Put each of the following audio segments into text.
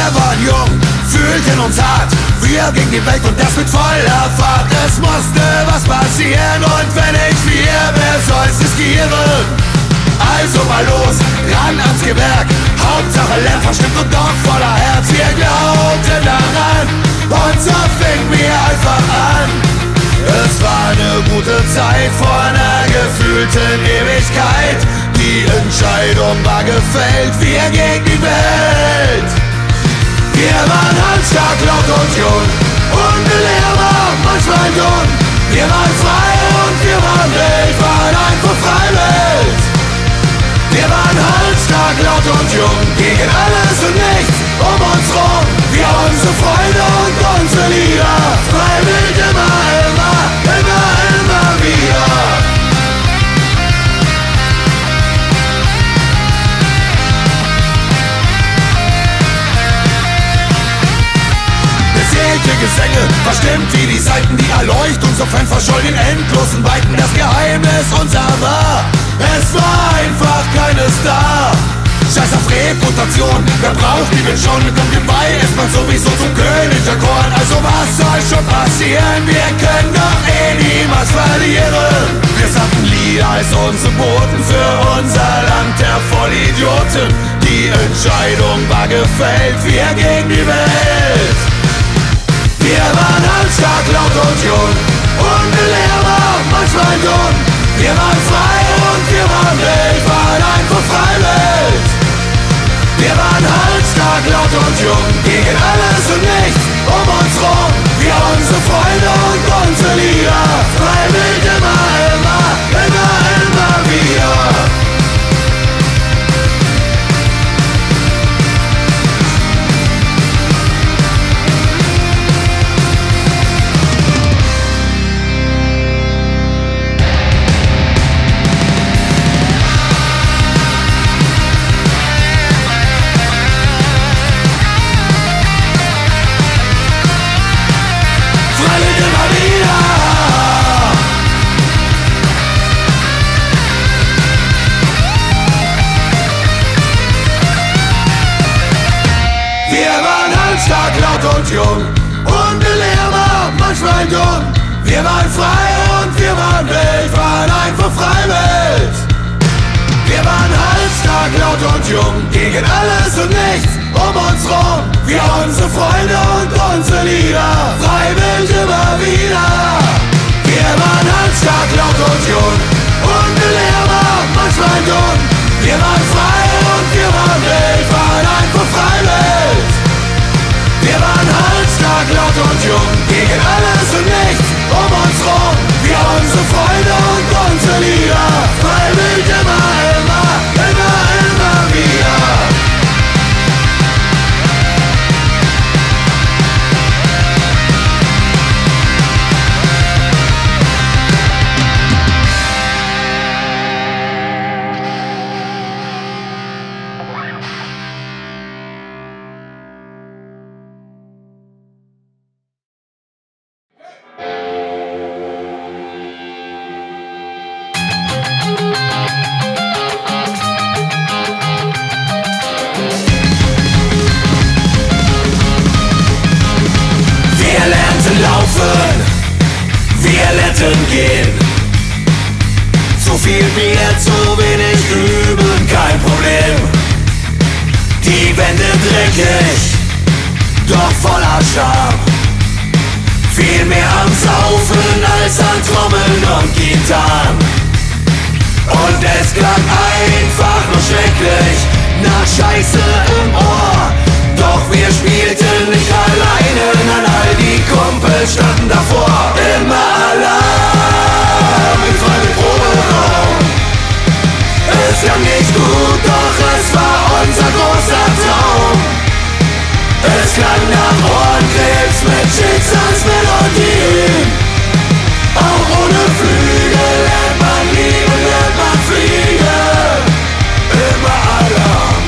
waren jung, fühlten uns hart, wir gegen die Welt und das mit voller Fahrt. Es musste was passieren und wenn ich wir, wer soll's riskieren? Also mal los, ran ans Gewerk, Hauptsache Lärm verstimmt und doch voller Herz. Wir glaubten daran und so fingen wir einfach an. Es war eine gute Zeit vor einer gefühlten Ewigkeit. Die Entscheidung war gefällt, wir gegen die Welt. Wir waren halbstark, laut und jung, unbelehrbar, manchmal dumm. Wir waren frei und wir waren wild, waren einfach Freiwelt. Wir waren halbstark, laut und jung, gegen alles und nichts um uns rum. Wir unsere Freunde und unsere Lieder, freiwillig immer, immer, immer, immer wieder. Beseelte Gesänge, verstimmt wie die Saiten, die Erleuchtung so fern verschollen in endlosen Weiten. Das Geheimnis unser war, es war einfach keine Star. Scheiß auf Reputation, wer braucht die denn schon? Kommt im Bei, ist man sowieso zum König der Korn. Also was soll schon passieren? Wir können doch eh niemals verlieren. Wir sagten Lieder als unsere Boten für unser Land der Vollidioten. Die Entscheidung war gefällt, wir gegen die Welt. Wir waren halbstark, laut und jung, unbelehrbar, manchmal dumm. Wir waren frei und wir waren wild, waren einfach Freiwelt. Wir waren halbstark, laut und jung, gegen alles und nichts um uns rum. Wir unsere Freunde und unsere Lieder, freiwillig immer, immer, immer, immer wieder. Stark, laut und jung, unbelehrbar, manchmal dumm. Wir waren frei und wir waren wild, waren einfach Freiwelt. Wir waren halbstark, laut und jung, gegen alles und nichts um uns rum. Wir unsere Freunde und unsere Lieder, freiwillig immer wieder. Wir waren halbstark, laut und jung, unbelehrbar, manchmal dumm. Wir waren frei und wir waren wild, waren einfach Freiwelt. Wir waren halbstark, laut und jung, gegen alles und nichts um uns rum. Wir unsere Freunde und unsere Lieder, freiwillig immer, immer, immer, immer wieder. Wir lernten gehen. Zu viel Bier, zu wenig üben, kein Problem. Die Wände dreckig, doch voller Charme. Viel mehr am Saufen als an Trommeln und Gitarren. Und es klang einfach nur schrecklich, nach Scheiße im Ohr. Doch wir spielten nicht alleine, nein, all die Kumpel standen davor. Immer Alarm im freien Proberaum. Es klang nicht gut, doch es war unser großer Traum. Es klang nach Ohrenkrebs mit Schicksalsmelodien. Auch ohne Flügel lernt man lieben, lernt man fliegen. Immer Alarm.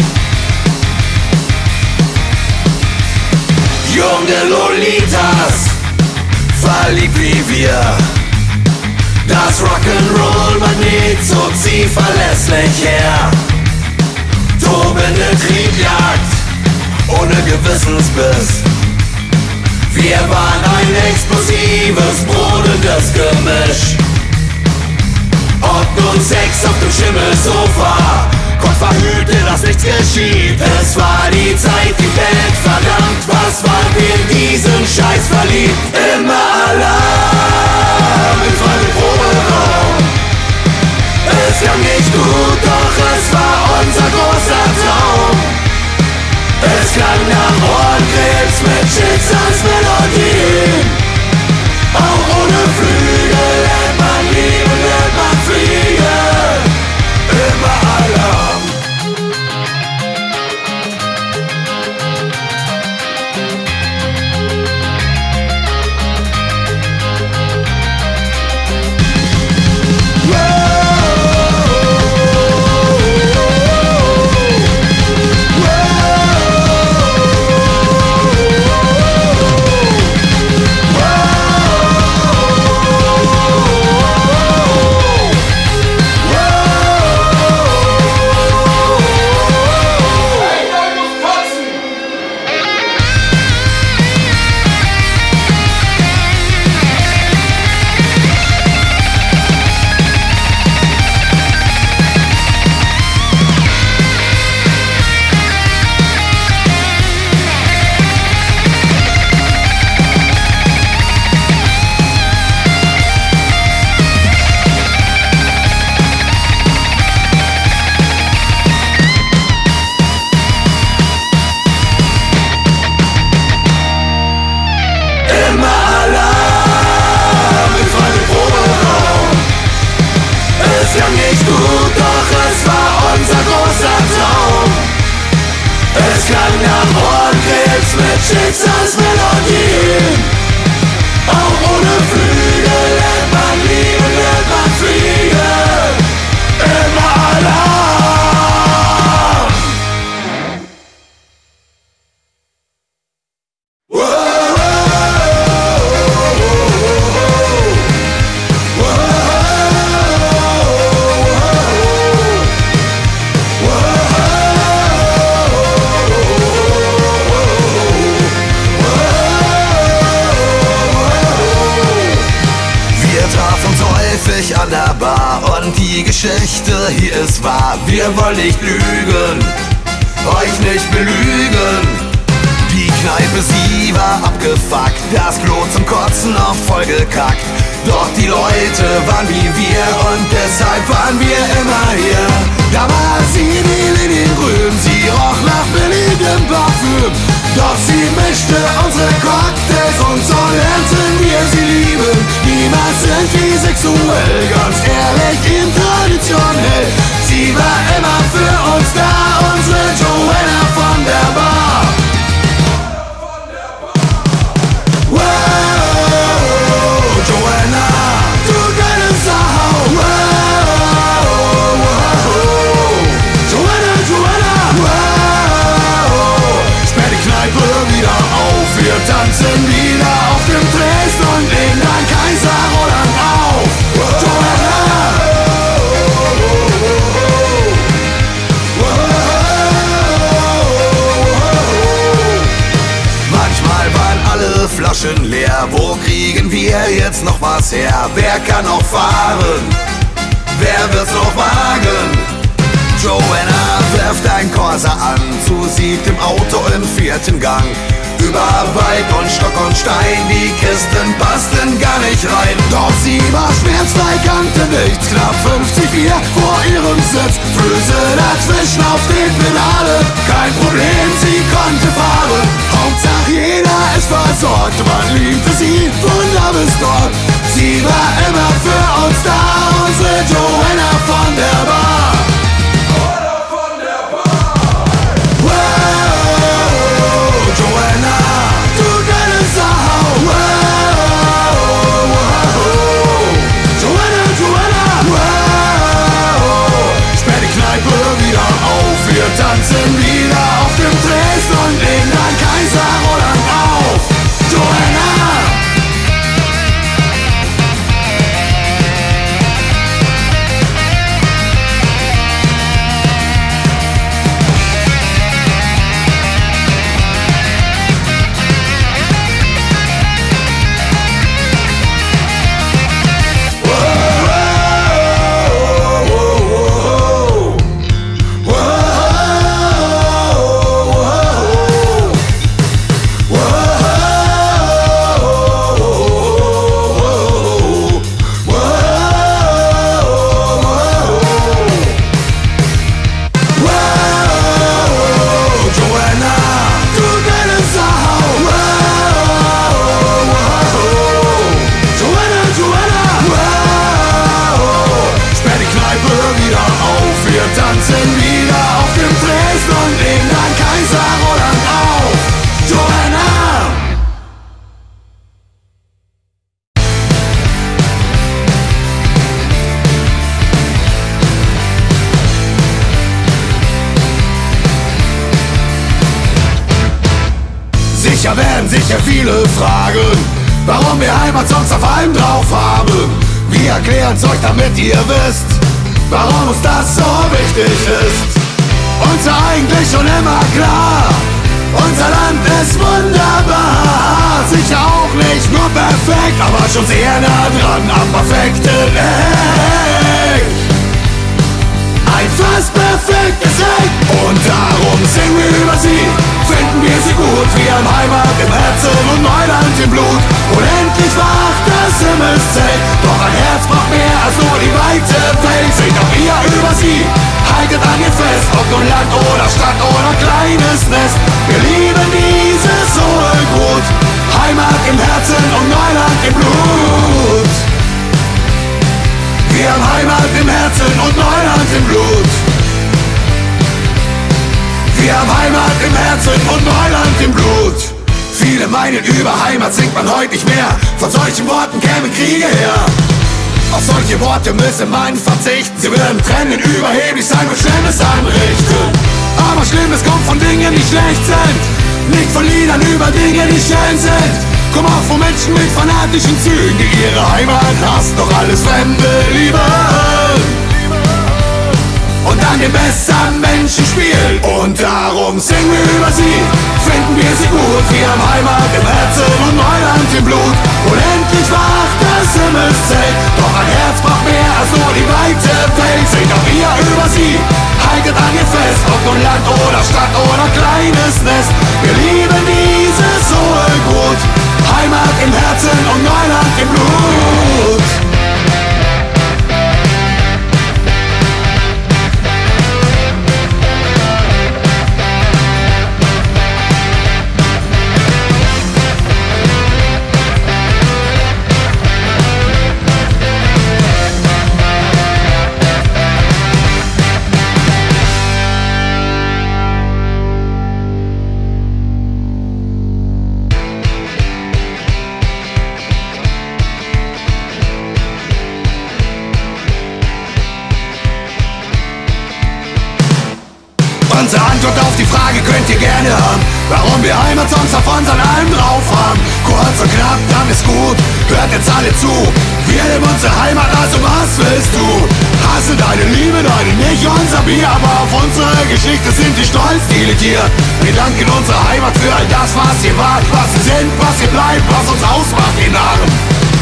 Junge Lolitas, verliebt wie wir. Das Rock'n'Roll-Magnet zog sie verlässlich her. Tobende Triebjagd, ohne Gewissensbiss. Wir waren ein explosives, brodelndes Gemisch. Ordnung und Sex auf dem Schimmelsofa, Gott verhüte, dass nichts geschieht. Es war die Zeit, die Welt, verdammt, was waren wir in diesen Scheiß verliebt. Immer Alarm im freien Proberaum. Es klang nicht gut, doch es war unser großer Traum. Es klang nach Ohrenkrebs mit Schicksalsmelodien. Auch ohne Flügel lernt man lieben, lernt man fliegen. Immer Alarm. Schicksalsmelodien. Auch ohne Flügel lernt man lieben, lernt man fliegen. Immer Alarm. An der Bar und die Geschichte hier ist wahr. Wir wollen nicht lügen, euch nicht belügen. Die Kneipe, sie war abgefuckt, das Klo zum Kotzen auch vollgekackt. Doch die Leute waren wie wir und deshalb waren wir immer hier. Da war sie, die Liniengrün, sie roch nach billigem Parfüm. Doch sie mischte unsere Cocktails und so lernten wir sie lieben. Niemals irgendwie sexuell, ganz ehrlich, traditionell. Sie war immer für uns da, unsere Joanna von der Bar. Wow, Joanna, du geile Sau. Wow, wow, Joanna, Joanna. Wow, sperr die Kneipe wieder auf, wir tanzen wieder auf dem Tresen und legen dein Kaiser Roland auf. Joanna. Manchmal waren alle Flaschen leer, wo kriegen wir jetzt noch was her? Wer kann noch fahren? Wer wird's noch wagen? Joanna wirft ein Corsa an, zu siebt im Auto im 4. Gang. Über Wald und Stock und Stein, die Kisten passten gar nicht rein. Doch sie war schmerzfrei, kannte nichts, knapp 50 Bier vor ihrem Sitz. Füße dazwischen auf den Pedale, kein Problem, sie konnte fahren. Hauptsache jeder ist versorgt, man liebte sie von da bis dort. Sie war immer für uns da, unsere Joanna von der Bar. Joanna, du geile Sau. Wow, Joanna, Joanna. Wow, sperr die Kneipe wieder auf, wir tanzen wieder auf dem Tresen Sicher werden sicher viele fragen, warum wir Heimatsongs auf allem drauf haben. Wir erklären's euch, damit ihr wisst, warum uns das so wichtig ist. Uns war eigentlich schon immer klar, unser Land ist wunderbar. Sicher auch nicht nur perfekt, aber schon sehr nah dran am perfekten Eck. Ein fast perfektes Eck. Und darum singen wir über sie, finden wir sie gut. Wir haben Heimat im Herzen und Neuland im Blut. Unendlich wacht das Himmelszelt, doch ein Herz braucht mehr als nur die weite Welt. Singt auch ihr über sie, haltet an ihr fest, ob nun Land oder Stadt oder kleines Nest. Wir lieben dieses hohe Gut, Heimat im Herzen und Neuland im Blut. Wir haben Heimat im Herzen und Neuland im Blut. Wir haben Heimat im Herzen und Neuland im Blut. Viele meinen, über Heimat singt man heute nicht mehr. Von solchen Worten kämen Kriege her. Auf solche Worte müsse man verzichten. Sie würden trennen, überheblich sein und Schlimmes anrichten. Aber Schlimmes kommt von Dingen, die schlecht sind, nicht von Liedern über Dinge, die schön sind. Komm auch von Menschen mit fanatischen Zügen, die ihre Heimat hassen, doch alles Fremde lieben und an den besten Menschen spielen. Und darum singen wir über sie, finden wir sie gut. Wir haben Heimat im Herzen und Neuland im Blut. Unendlich wacht das Himmelszelt, doch ein Herz braucht mehr als nur die weite Welt. Singt auch ihr über sie, haltet an ihr fest, ob nun Land oder Stadt oder kleines Nest. Wir lieben dieses hohe Gut, Heimat im Herzen und Neuland im Blut. Unsere Antwort auf die Frage könnt ihr gerne haben, warum wir Heimatsongs auf unseren Alben drauf haben. Kurz und knapp, dann ist gut, hört jetzt alle zu. Wir lieben unsere Heimat, also was willst du? Hasse deine Liebe, deine nicht unser Bier, aber auf unsere Geschichte sind wir stolz, viele hier. Wir danken unserer Heimat für all das, was ihr wart, was ihr sind, was ihr bleibt, was uns ausmacht, ihr Narren.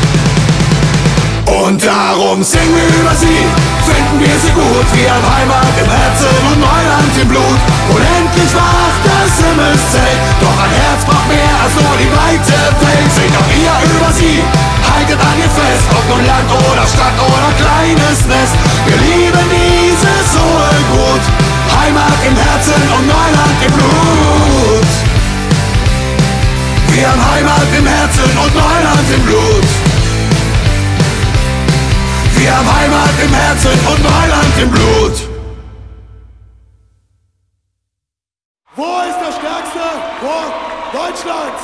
Und darum singen wir über sie, finden wir sie gut. Wir haben Heimat im Herzen und Neuland im Blut. Unendlich wacht das Himmelszelt, doch ein Herz braucht mehr als nur die weite Welt. Singt auch ihr über sie, haltet an ihr fest, ob nun Land oder Stadt oder kleines Nest. Wir lieben dieses hohe Gut, Heimat im Herzen und Neuland im Blut. Wir haben Heimat im Herzen und Neuland im Blut. Wir haben Heimat im Herzen und Neuland im Blut. Wo ist der stärkste Chor Deutschlands?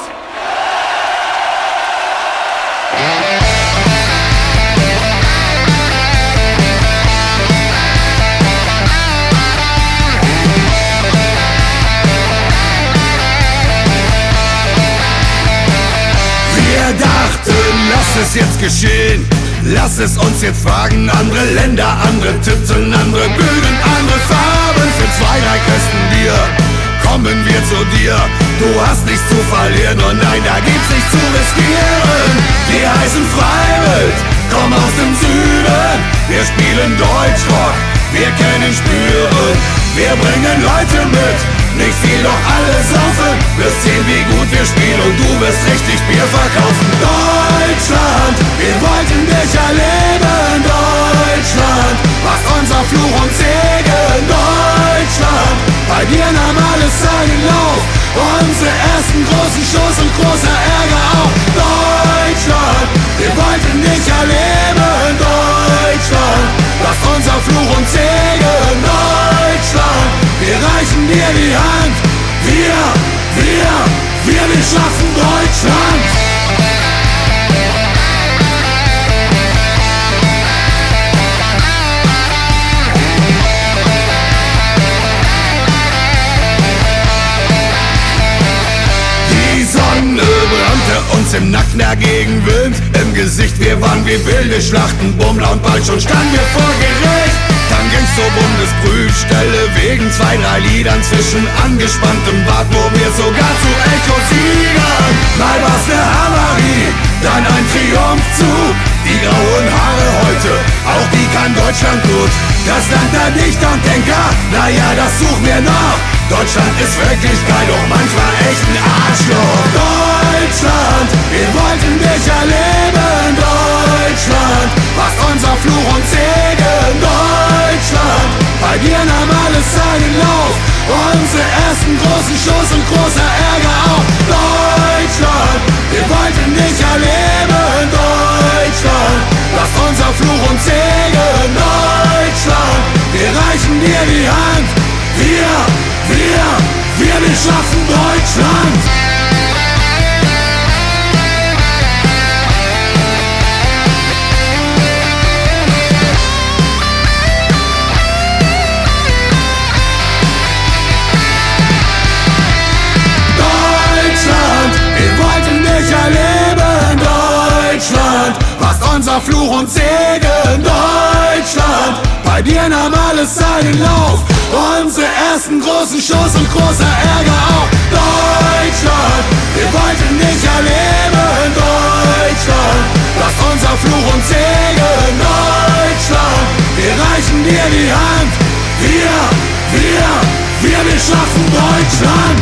Wir dachten, lass es jetzt geschehen. Lass es uns jetzt fragen, andere Länder, andere Titten, andere Böden, andere Farben. Für 2, 3 Kästen Bier kommen wir zu dir. Du hast nichts zu verlieren und nein, da gibt's nichts zu riskieren. Wir heißen Freiwild, kommen aus dem Süden. Wir spielen Deutschrock, wir kennen Spüren. Wir bringen Leute mit, nicht viel, doch alle saufen. Wirst sehen, wie gut wir spielen und du wirst richtig Bier verkaufen. Deutschland, wir wollten dich erleben. Deutschland, was unser Fluch und Segen. Deutschland, bei dir nahm alles seinen Lauf. Unsere ersten großen Shows und großer Ärger auch. Deutschland, wir wollten dich erleben. Deutschland, was unser Fluch und Segen. Deutschland, wir reichen dir die Hand. Wir schaffen Deutschland. Die Sonne im Nacken dagegen Wind im Gesicht. Wir waren wie wilde Schlachten, Bummler und bald schon standen wir vor Gericht. Dann ging's zur Bundesprüfstelle wegen 2, 3 Liedern zwischen angespanntem Bart, wo wir sogar zu Echo-Siegern. Mal war's ne Havarie, dann ein Triumphzug. Die grauen Haare heute, auch die kann Deutschland gut. Das Land der Dichter und Denker, naja, das suchen wir noch. Deutschland ist wirklich geil, doch manchmal echt ein Arschloch. Deutschland, wir wollten dich erleben. Deutschland, warst unser Fluch und Segen. Deutschland, bei dir nahm alles seinen Lauf. Unsere ersten großen Shows und großer Ärger auch. Deutschland, wir wollten dich erleben. Deutschland, warst unser Fluch und Segen. Deutschland, wir reichen dir die Hand. Wir schaffen Deutschland. Deutschland, wir wollten dich erleben. Deutschland, warst unser Fluch und Segen. Deutschland, bei dir nahm alles seinen Lauf. Unsere ersten großen Shows und großer Ärger auch. Deutschland, wir wollten dich erleben. Deutschland, warst unser Fluch und Segen. Deutschland, wir reichen dir die Hand. Wir schaffen Deutschland.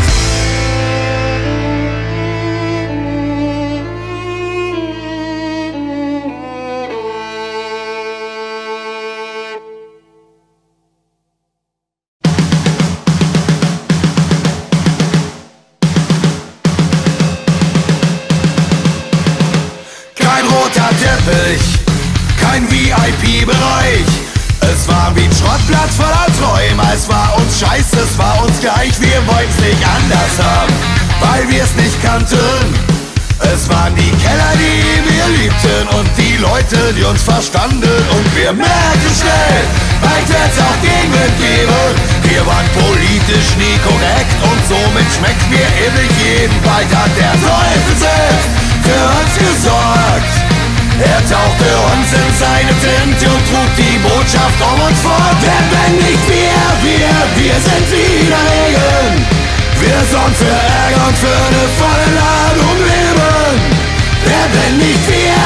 Kein VIP-Bereich. Es war wie ein Schrottplatz voller Träume. Es war uns scheiße, es war uns gleich. Wir wollten's nicht anders haben, weil wir's nicht kannten. Es waren die Keller, die wir liebten und die Leute, die uns verstanden. Und wir merkten schnell, bald wird's auch Gegenwind geben. Wir waren politisch nie korrekt und somit schmeckt mir ewig jeden. Bald hat der Teufel selbst für uns gesorgt. Er tauchte uns in seine Tinte und trug die Botschaft um uns fort. Denn wenn nicht wir sind wieder Regen. Wir sorgen für Ärger und für eine volle Ladung Leben. Wer wenn nicht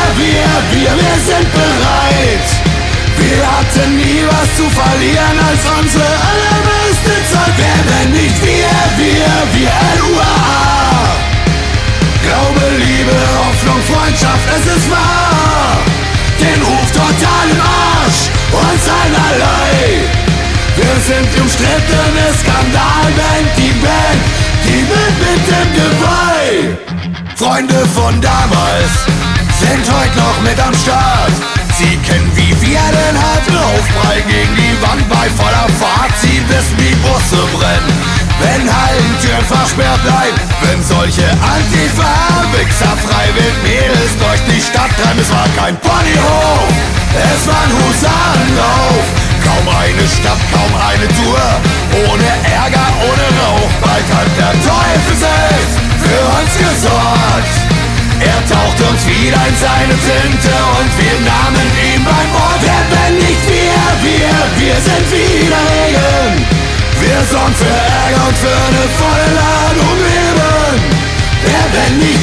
wir sind bereit. Wir hatten nie was zu verlieren als unsere allerbeste Zeit. Wer wenn nicht wir LUA. Glaube, Liebe, Hoffnung, Freundschaft, es ist wahr. Den Ruf total im Arsch, uns einerlei. Wir sind umstrittene Skandalband, die Band mit dem Geweih. Freunde von damals sind heute noch mit am Start. Sie kennen wie wir den harten Aufprall gegen die Wand bei voller Fahrt. Sie wissen, wie Busse brennen, wenn Hallentüren versperrt bleiben. Wenn solche Antifa-Wichser freiwillig Mädels durch die Stadt treiben. Es war kein Ponyhof, es war ein Husarenlauf. Kaum eine Stadt, kaum eine Tour, ohne Ärger, ohne Rauch. Bald hat der Teufel selbst für uns gesorgt. Er tauchte uns wieder in seine Tinte und wir nahmen ihn beim Wort. Wer wenn nicht wir sind wieder Regen. Wir sorgen für Ärger und für eine volle Ladung Leben. Wer wenn nicht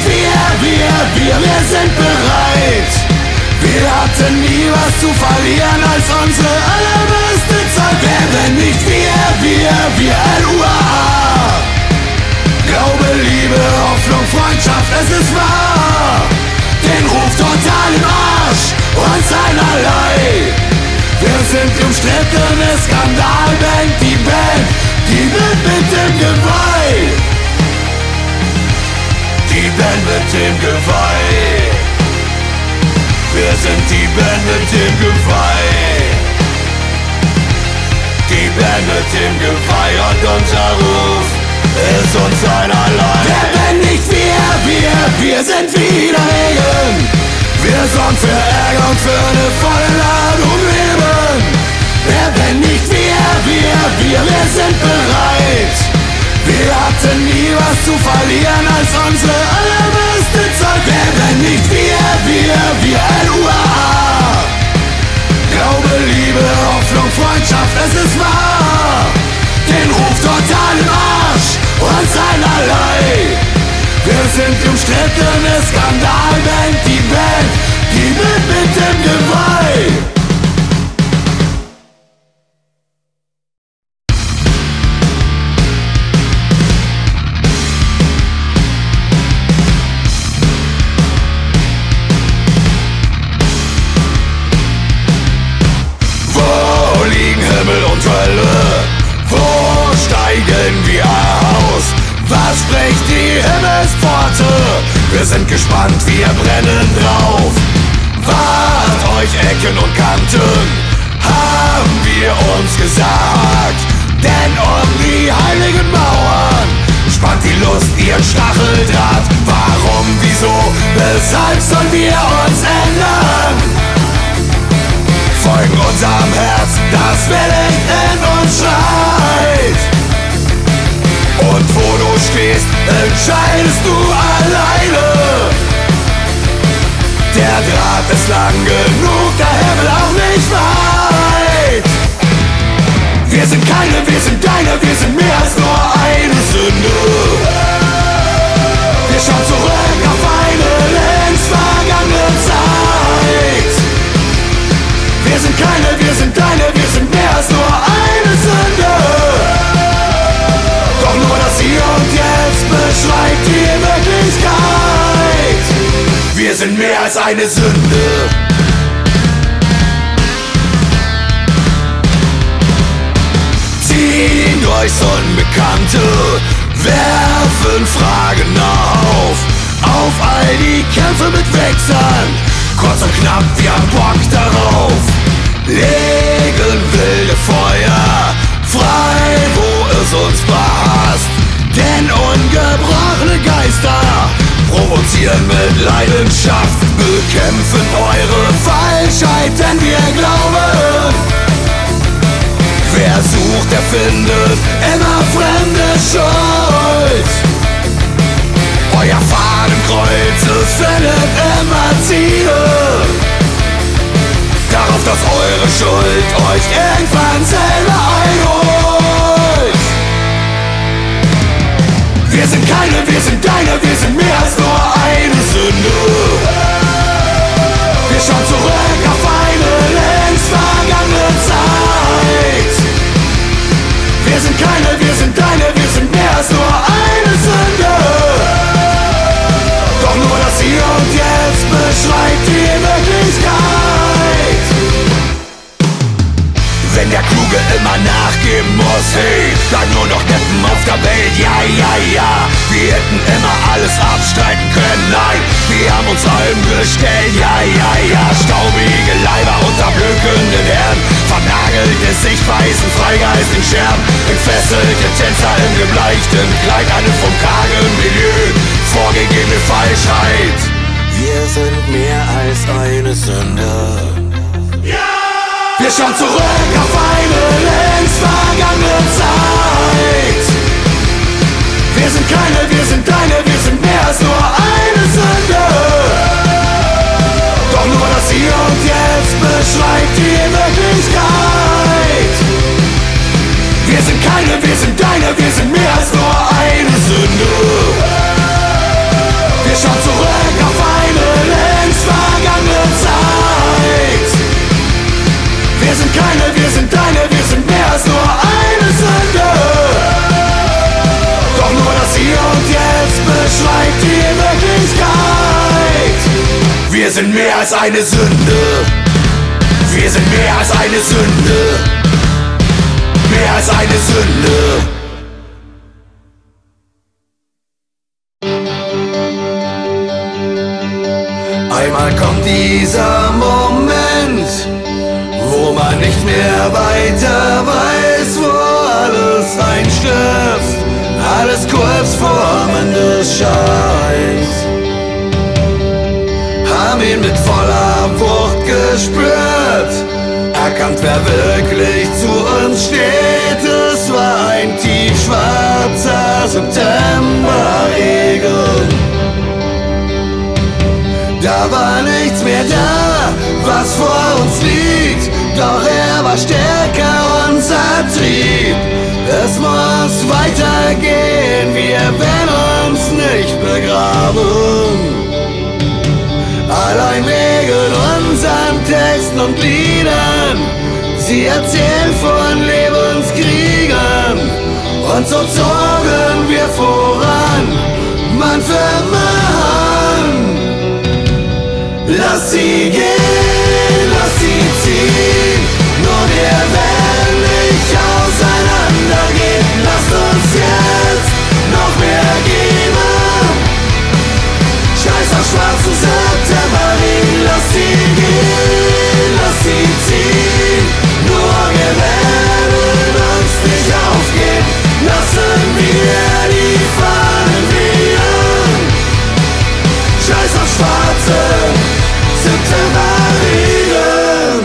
wir sind bereit. Wir hatten nie was zu verlieren als unsere allerbeste Zeit. Wer wenn nicht wir LUA. Glaube, Liebe, Hoffnung, Freundschaft, es ist wahr. Den Ruf total im Arsch, uns einerlei. Wir sind umstrittene Skandalband, die Band mit dem Geweih. Die Band mit dem Geweih. Wir sind die Band mit dem Geweih. Die Band mit dem Geweih und unser Ruf ist uns einerlei. Wer wenn nicht wir sind wieder Regen. Wir sorgen für Ärger und für eine volle Ladung Leben. Wer wenn nicht wir sind bereit. Wir hatten nie was zu verlieren als unsere allerbeste Zeit. Wären nicht wir LUA. Glaube, Liebe, Hoffnung, Freundschaft, es ist wahr. Den Ruf total im Arsch und einerlei. Wir sind die umstrittene Skandalband, die Band, die mit dem Geweih. Was spricht die Himmelspforte? Wir sind gespannt, wir brennen drauf. Wart euch Ecken und Kanten, haben wir uns gesagt. Denn um die heiligen Mauern spannt die Lust ihren Stacheldraht. Warum, wieso, weshalb sollen wir uns ändern? Folgen unserem Herz, das willig in uns schreit. Und wo du stehst, entscheidest du alleine. Der Draht ist lang genug, der Himmel auch nicht weit. Wir sind keine, wir sind deine, wir sind mehr als nur eine Sünde. Wir schauen zurück auf eine längst vergangene Zeit. Wir sind keine, wir sind deine, wir sind mehr als nur eine Sünde. Doch nur das Hier und Jetzt beschreibt die Wirklichkeit. Wir sind mehr als eine Sünde. Ziehen durchs Unbekannte, werfen Fragen auf all die Kämpfe mit Wechseln. Kurz und knapp, wir haben Bock darauf. Legen wilde Feuer frei, wo es uns passt. Denn ungebrochene Geister provozieren mit Leidenschaft, bekämpfen eure Falschheit, denn wir glauben, wer sucht, der findet immer fremde Schuld. Euer Fadenkreuz, es findet immer Ziele, darauf, dass eure Schuld euch irgendwann selber einholt. Wir sind keine, wir sind deine, wir sind mehr als nur eine Sünde. Wir schauen zurück auf eine längst vergangene Zeit. Wir sind keine, wir sind deine, wir sind mehr als nur eine Sünde. Doch nur das Hier und Jetzt beschreibt die Wirklichkeit. Wenn der Kluge immer nachgeben muss, hey, bleib nur noch Deppen auf der Welt, ja, ja, ja. Wir hätten immer alles abstreiten können, nein, wir haben uns allem gestellt, ja, ja, ja. Staubige Leiber unter blökenden Herren, vernagelte Sichtweisen, Freigeist in Scherben, entfesselte Tänzer im gebleichten Kleid, eine vom kargen Milieu, vorgegebene Falschheit. Wir sind mehr als eine Sünde. Wir schauen zurück auf eine längst vergangene Zeit. Wir sind keine, wir sind deine, wir sind mehr als nur eine Sünde. Doch nur das Hier und Jetzt beschreibt die Wirklichkeit. Wir sind keine, wir sind deine, wir sind mehr als nur eine Sünde. Wir schauen zurück auf eine längst vergangene Zeit. Wir sind keine, wir sind deine, wir sind mehr als nur eine Sünde. Doch nur das Hier und Jetzt beschreibt die Wirklichkeit. Wir sind mehr als eine Sünde. Wir sind mehr als eine Sünde. Mehr als eine Sünde. Einmal kommt dieser Moment, wo man nicht mehr weiter weiß, wo alles einstürzt, alles kurz vor Ende scheint. Haben ihn mit voller Wucht gespürt, erkannt, wer wirklich zu uns steht. Es war ein tiefschwarzer Septemberregen. Doch er war stärker, unser Trieb. Es muss weitergehen, wir werden uns nicht begraben. Allein wegen unseren Texten und Liedern, sie erzählen von Lebenskriegen. Und so zogen wir voran, Mann für Mann. Lass sie gehen, lass sie ziehen, nur wir werden nicht auseinandergehen. Lasst uns jetzt noch mehr geben. Scheiß auf schwarzen Septemberregen, lass sie gehen, lass sie ziehen, nur wir werden uns nicht aufgeben. Lassen wir die Fahnen wehen. Scheiß auf schwarze Septemberregen.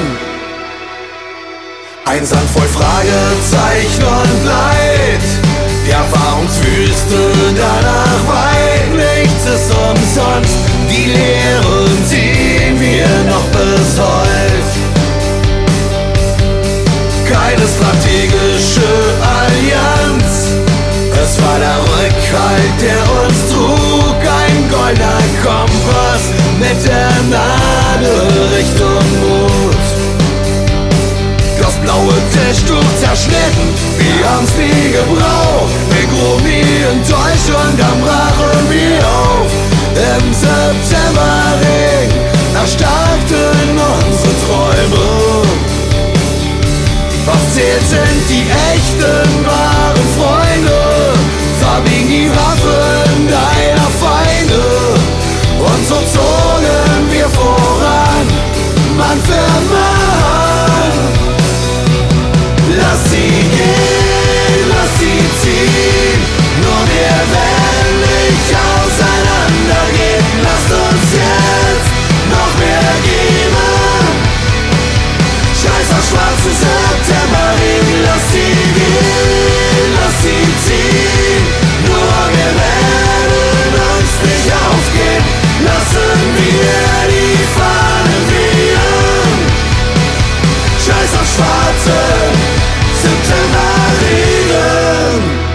Ein Sand voll Fragezeichen und Leid, die Erfahrungswüste danach weit. Nichts ist umsonst, die Lehren ziehen wir noch bis heute. Keine strategische Allianz, es war der Rückhalt, der uns trug. Ein goldener Kompass mit der Nadel Richtung Mut. Das blaue Tischtuch zerschnitten, wir haben's nie gebraucht. Wir gruben nie enttäuscht und dann brachen wir auf. Im Septemberregen erstarkten unsere Träume. Was zählt sind die echten, wahren Freunde. Verbiegen die Waffen deiner Feinde. Und so zogen wir voran, Mann für Mann. Lass sie gehen, lass sie ziehen, nur wir werden nicht auseinandergehen. Lasst uns jetzt noch mehr geben. Scheiß auf schwarze Septemberregen, lass sie gehen, lass sie ziehen, nur wir werden uns nicht aufgeben. Lassen wir die Fahnen wehen. Scheiß auf schwarze Septemberregen.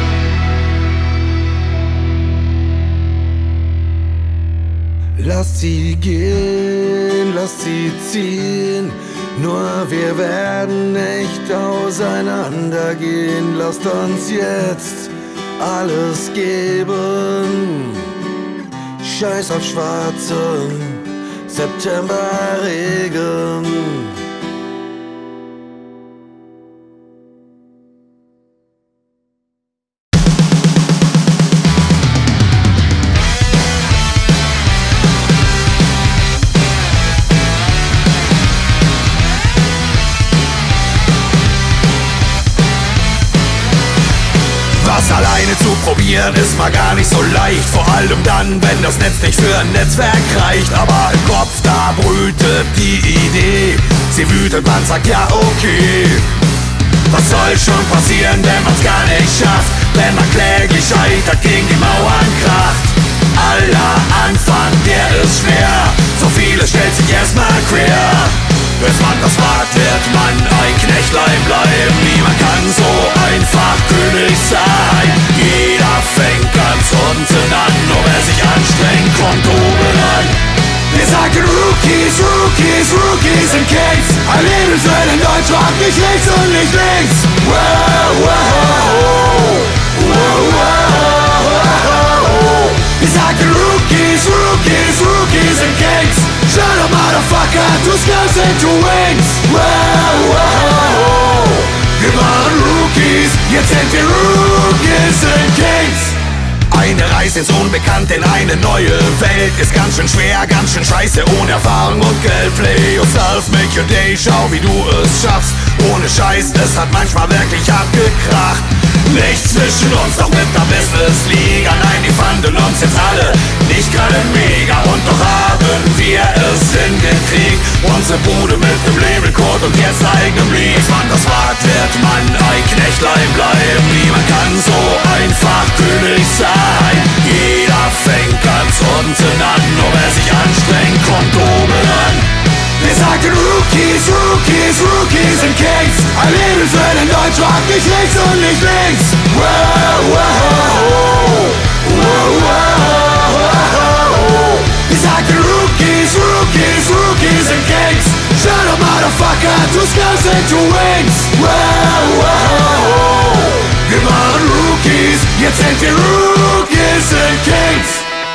Lass sie gehen, lass sie ziehen, nur wir werden nicht auseinandergehen. Lasst uns jetzt alles geben. Scheiß auf schwarze Septemberregen. Was alleine zu probieren ist mal gar nicht so leicht. Vor allem dann, wenn das Netz nicht für ein Netzwerk reicht. Aber im Kopf, da brütet die Idee. Sie wütet, man sagt ja okay. Was soll schon passieren, wenn man's gar nicht schafft? Wenn man kläglich scheitert, gegen die Mauern kracht. Aller Anfang, der ist schwer. So viele stellt sich erstmal quer. Bis man das wagt, wird man ein Knechtlein bleiben. Niemand kann so einfach König sein. Jeder fängt ganz unten an, nur wer sich anstrengt, kommt oben an. Wir sagen Rookies, Rookies, Rookies and Kings. Ein Lebenswelt in Deutschland, nicht rechts und nicht links. Wow, wow, wow, wow. Wir sagen Rookies, Rookies, Rookies and Kings. Shut up, motherfucker, du scouts into wings. Wow, wow. Wir waren Rookies, jetzt sind wir Rookies and Kings. Eine Reise ins Unbekannte in eine neue Welt ist ganz schön schwer, ganz schön scheiße, ohne Erfahrung und Geld. Play yourself, make your day, schau wie du es schaffst. Ohne Scheiß, es hat manchmal wirklich hart gekracht. Nichts zwischen uns, doch mit der Business-Liga. Nein, die fanden uns jetzt alle nicht gerade mega. Und doch haben wir es hingekriegt. Unsere Bude mit dem Labelcode und jetzt eigenem Lied. Bis man das wagt, wird man ein Knechtlein bleiben. Niemand kann so einfach König sein. Jeder fängt ganz unten an, nur wer sich anstrengt, kommt oben an. Wir sagen Rookies, Rookies, Rookies führen in Deutschland, nicht rechts und nicht links. Wow, wow, wow, wow. Ich sagte Rookies, Rookies, Rookies and Kings. Shut up, motherfucker, two skulls and two wings. Wow, wow. Wir waren Rookies, jetzt sind wir Rookies and Kings.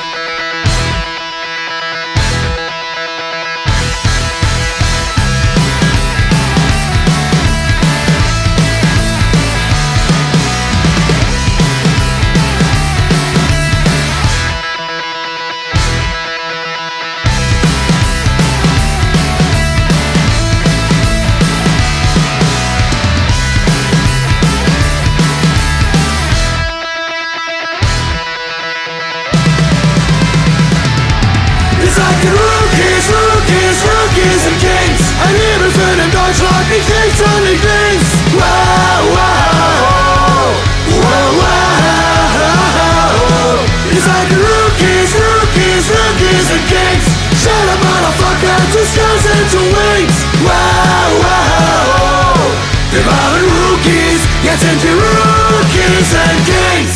Rookies, Rookies, Rookies and Kings. Ein Nebelfilm in Deutschland, nicht rechts und nicht links. Wow, wow, wow, wow. Ihr seid Rookies, Rookies, Rookies and Kings. Shut up, motherfucker, two skulls and two wings. Wow, wow. Wir waren Rookies, jetzt sind wir Rookies and Kings.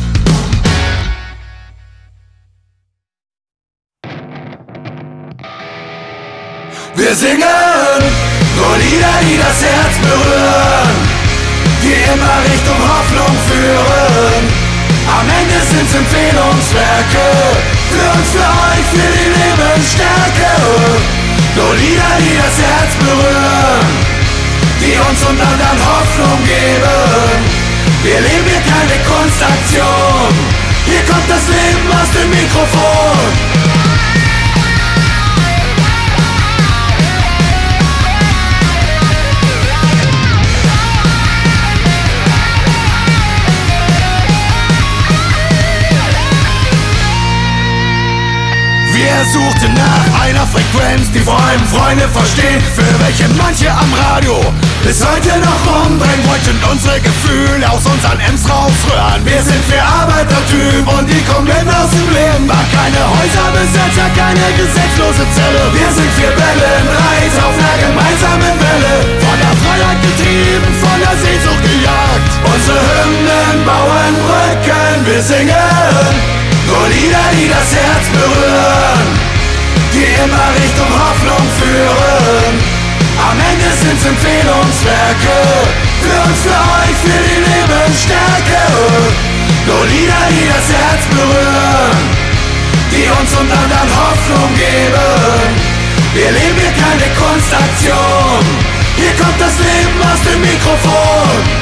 Wir singen nur Lieder, die das Herz berühren, die immer Richtung Hoffnung führen. Am Ende sind's Empfehlungswerke, für uns, für euch, für die Lebensstärke. Nur Lieder, die das Herz berühren, die uns und anderen Hoffnung geben. Wir leben hier keine Kunstaktion, hier kommt das Leben aus dem Mikrofon. Wir suchten nach einer Frequenz, die vor allem Freunde verstehen, für welche manche am Radio bis heute noch rumdrehen, wollten unsere Gefühle aus unseren Ems rausrühren. Wir sind für Arbeitertyp und die kommen mit aus dem Leben. War keine Häuserbesetzer, keine gesetzlose Zelle. Wir sind für Wellenreis auf einer gemeinsamen Welle, von der Freiheit getrieben, von der Sehnsucht gejagt. Unsere Hymnen bauen Brücken, wir singen nur Lieder, die das Herz berühren, die immer Richtung Hoffnung führen. Am Ende sind's Empfehlungswerke, für uns, für euch, für die Lebensstärke. Nur Lieder, die das Herz berühren, die uns und anderen Hoffnung geben. Wir leben hier keine Kunstaktion, hier kommt das Leben aus dem Mikrofon.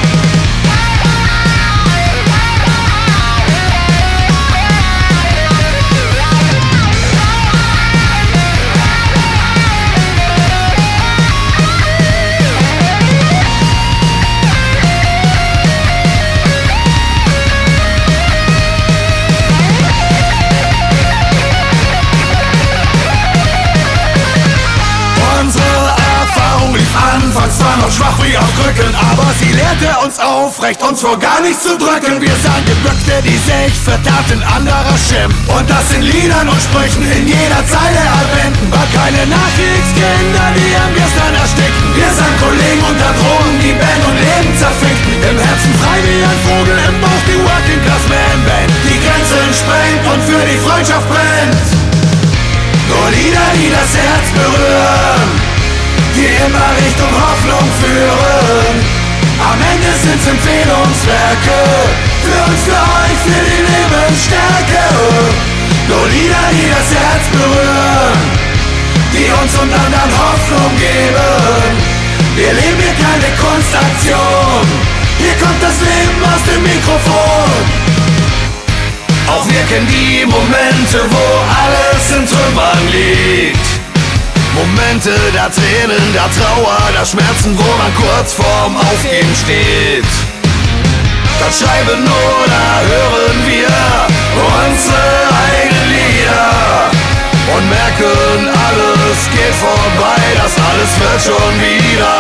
Anfangs war noch schwach wie auf Krücken, aber sie lehrte uns aufrecht, uns vor gar nichts zu drücken. Wir sahen Gebückte, die sich für Taten anderer schämen, und das in Liedern und Sprüchen in jeder Zeile erwähnten. War keine Nachkriegskinder, die am Gestern erstickten. Wir sahen Kollegen unter Drogen, die Band und Leben zerfickten. Im Herzen frei wie ein Vogel, im Bauch die Working Class Man Band, die Grenzen sprengt und für die Freundschaft brennt. Nur Lieder, die das Herz berühren, die immer Richtung Hoffnung führen. Am Ende sind's Empfehlungswerke, für uns, für euch, für die Lebensstärke. Nur Lieder, die das Herz berühren, die uns und anderen Hoffnung geben. Wir leben hier keine Kunstaktion, hier kommt das Leben aus dem Mikrofon. Auch wir kennen die Momente, wo alles in Trümmern liegt. Momente der Tränen, der Trauer, der Schmerzen, wo man kurz vorm Aufgeben steht. Dort schreiben oder hören wir unsere eigenen Lieder und merken, alles geht vorbei, das alles wird schon wieder.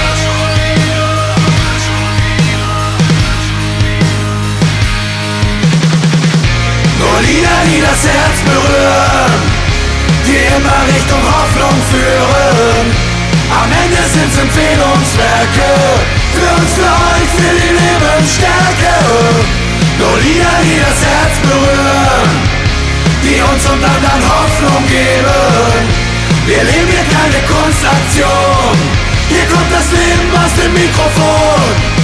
Nur Lieder, die das Herz berühren, die immer Richtung Hoffnung führen. Am Ende sind's Empfehlungswerke, für uns Leute, für die Lebensstärke. Nur Lieder, die das Herz berühren, die uns und anderen Hoffnung geben. Wir leben hier keine Kunstaktion, hier kommt das Leben aus dem Mikrofon.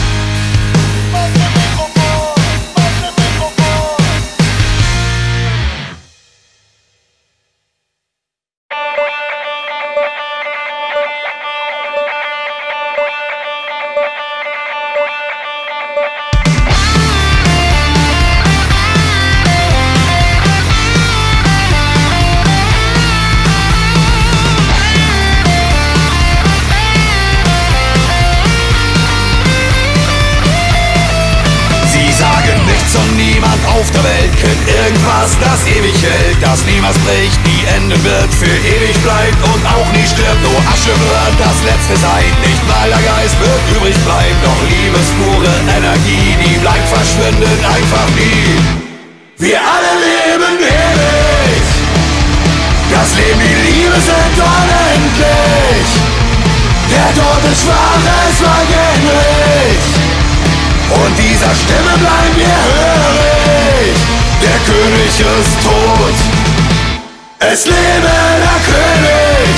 Und niemand auf der Welt kennt irgendwas, das ewig hält, das niemals bricht, nie enden wird, für ewig bleibt und auch nie stirbt. Nur Asche wird das Letzte sein, nicht mal der Geist wird übrig bleiben. Doch Liebes pure Energie, die bleibt verschwindet einfach nie. Wir alle leben ewig, das Leben, die Liebe sind unendlich. Der Tod ist schwach, es war gänglich. Und dieser Stimme bleiben wir hörig. Der König ist tot, es lebe der König.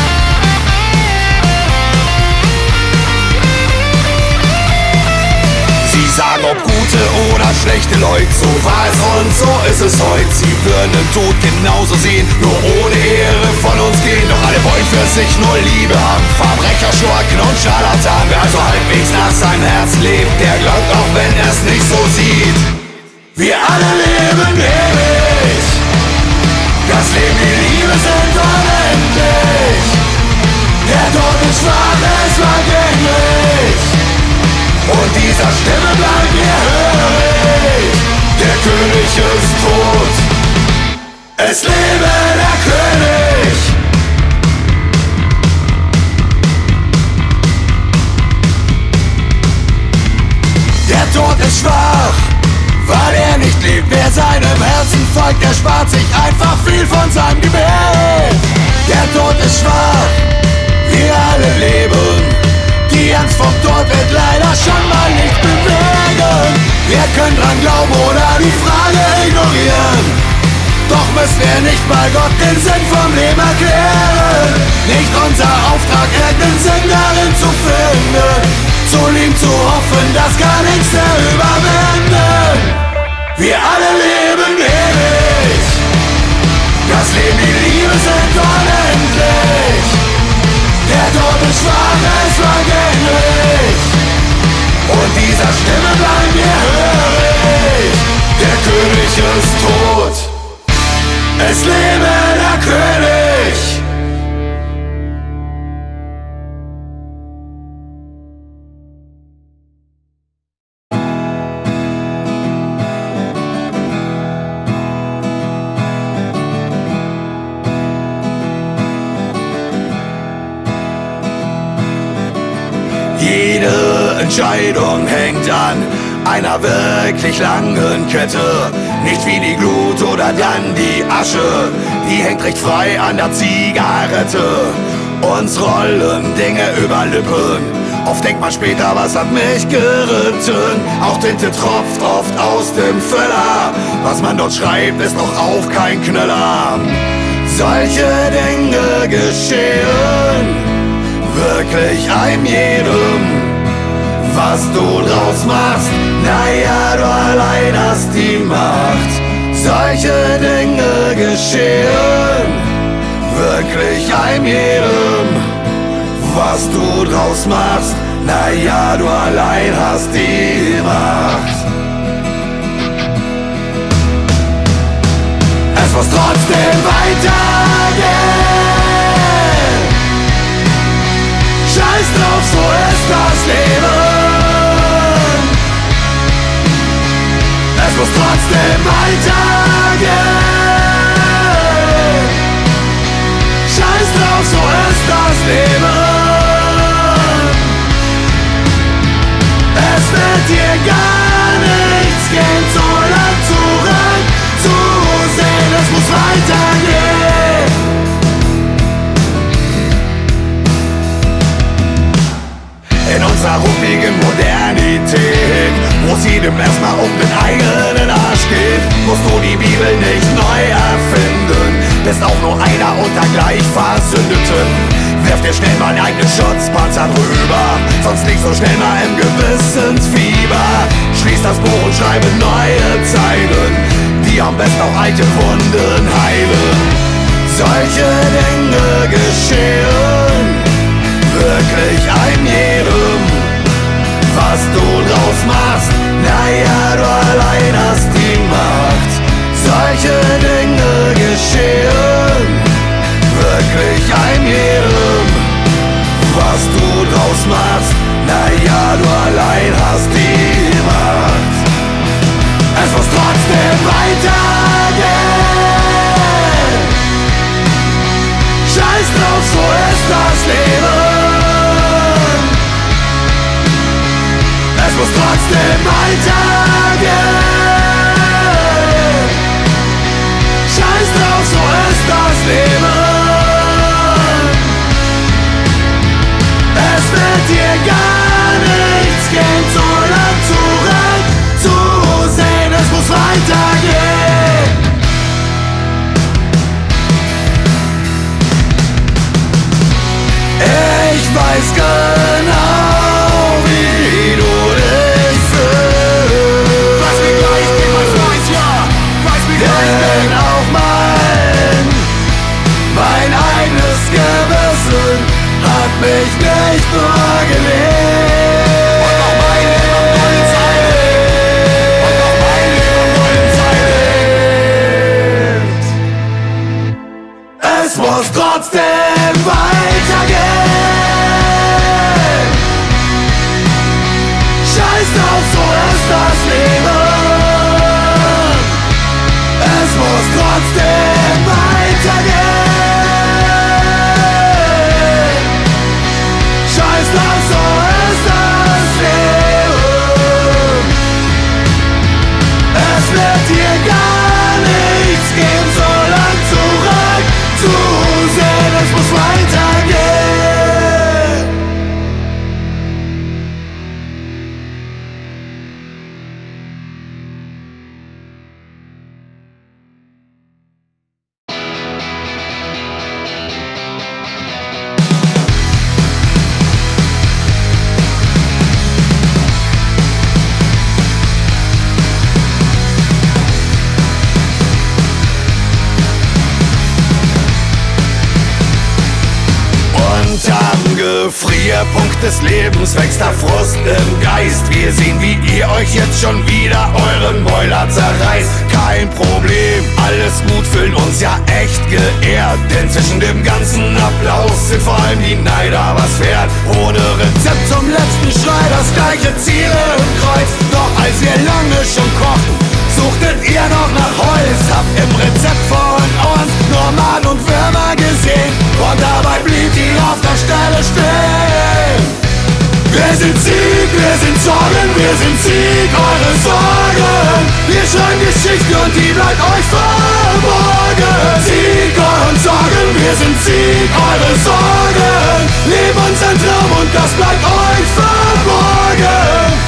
Sie sagen, ob gute oder schlechte Leute, so war es und so ist es heute. Sie würden den Tod genauso sehen, nur ohne Ehre von uns gehen. Doch alle wollen für sich nur Liebe haben, Verbrecher, Schurken und Scharlatan. Wer also halbwegs nach seinem Herz lebt, der glaubt auch, wenn er es nicht so sieht. Wir alle leben ewig, das Leben, die Liebe sind unendlich. Der Tod ist schwach, es war gänglich. Und dieser Stimme bleibt mir hörig. Der König ist tot, es lebe der König. Der Tod ist schwach, weil er nicht liebt. Wer seinem Herzen folgt, der spart sich einfach viel von seinem Gebet. Der Tod ist schwach, wir alle leben. Die Angst vom Tod wird leider schon mal nicht bewegen. Wir können dran glauben oder die Frage ignorieren. Doch müssen wir nicht mal Gott den Sinn vom Leben erklären. Nicht unser Auftrag, irgendeinen Sinn darin zu finden. Zu lieben, zu hoffen, das kann Ängste überwinden. Wir alle leben ewig, das Leben, die Liebe sind unendlich. Der Tod ist schwach, es war gänglich. Und dieser Stimme bleibt mir hörig. Der König ist tot, es lebe der König. Jede Entscheidung hängt an einer wirklich langen Kette. Nicht wie die Glut oder dann die Asche, die hängt recht frei an der Zigarette. Uns rollen Dinge über Lippen, oft denkt man später, was hat mich geritten. Auch Tinte tropft oft aus dem Füller, was man dort schreibt, ist doch auch kein Knüller. Solche Dinge geschehen wirklich einem jedem. Was du draus machst, naja, du allein hast die Macht. Solche Dinge geschehen wirklich einem jedem. Was du draus machst, naja, du allein hast die Macht. Es muss trotzdem weitergehen. Scheiß drauf, so ist das Leben. Es muss trotzdem weitergehen. Scheiß drauf, so ist das Leben. Es wird hier gar nichts gehen, so lang zurück zu sehen. Es muss weitergehen. In unserer Rupi heutigen Modernität, wo's jedem erstmal um den eigenen Arsch geht, musst du die Bibel nicht neu erfinden, bist auch nur einer unter Gleichversündeten. Werf dir schnell mal einen Schutzpanzer drüber, sonst liegst du schnell mal im Gewissensfieber. Schließ das Buch und schreibe neue Zeilen, die am besten auch alte Wunden heilen. Solche Dinge geschehen wirklich einem jedem. Was du draus machst, naja, du allein hast die Macht. Solche Dinge geschehen wirklich einem jedem. Was du draus machst, naja, du allein hast die Macht. Es muss trotzdem weitergehen. Scheiß drauf, so ist das Leben. Es muss trotzdem weitergehen. Scheiß drauf, so ist das Leben. Es wird dir gar nichts gehen, so lang zurückzusehen. Es muss weitergehen. Ich weiß genau, wie du dich fühlst. Weiß mir gleich, bin mein Freund, ja. Weiß mir gleich, denn auch mein eigenes Gewissen hat mich nicht nur gelehrt. Und auch mein Leben am neuen Seite. Und auch mein Leben am neuen Seite. Es muss trotzdem weitergehen. Scheiß drauf, so ist das Leben. Es muss trotzdem weitergehen. Scheiß drauf, so ist das Leben. Es wird dir gar nichts geben, so lang zurückzusehen. Es muss weitergehen. Unterm Gefrierpunkt des Lebens wächst der Frust im Geist. Wir sehen, wie ihr euch jetzt schon wieder euren Mäuler zerreißt. Kein Problem, alles gut, fühlen uns ja echt geehrt. Denn zwischen dem ganzen Applaus sind vor allem die Neider was wert. Ohne Rezept zum letzten Schrei, das gleiche Ziel im Kreuz. Doch als wir lange schon kochten, suchtet ihr noch nach Holz. Habt im Rezept von uns nur Mann und Würmer gesehen. Und dabei blieb die auf der Stelle stehen. Wir sind Sieg, wir sind Sorgen, wir sind Sieg, eure Sorgen. Wir schreiben Geschichte und die bleibt euch verborgen. Sieg, euren Sorgen, wir sind Sieg, eure Sorgen. Leben unseren Traum und das bleibt euch verborgen.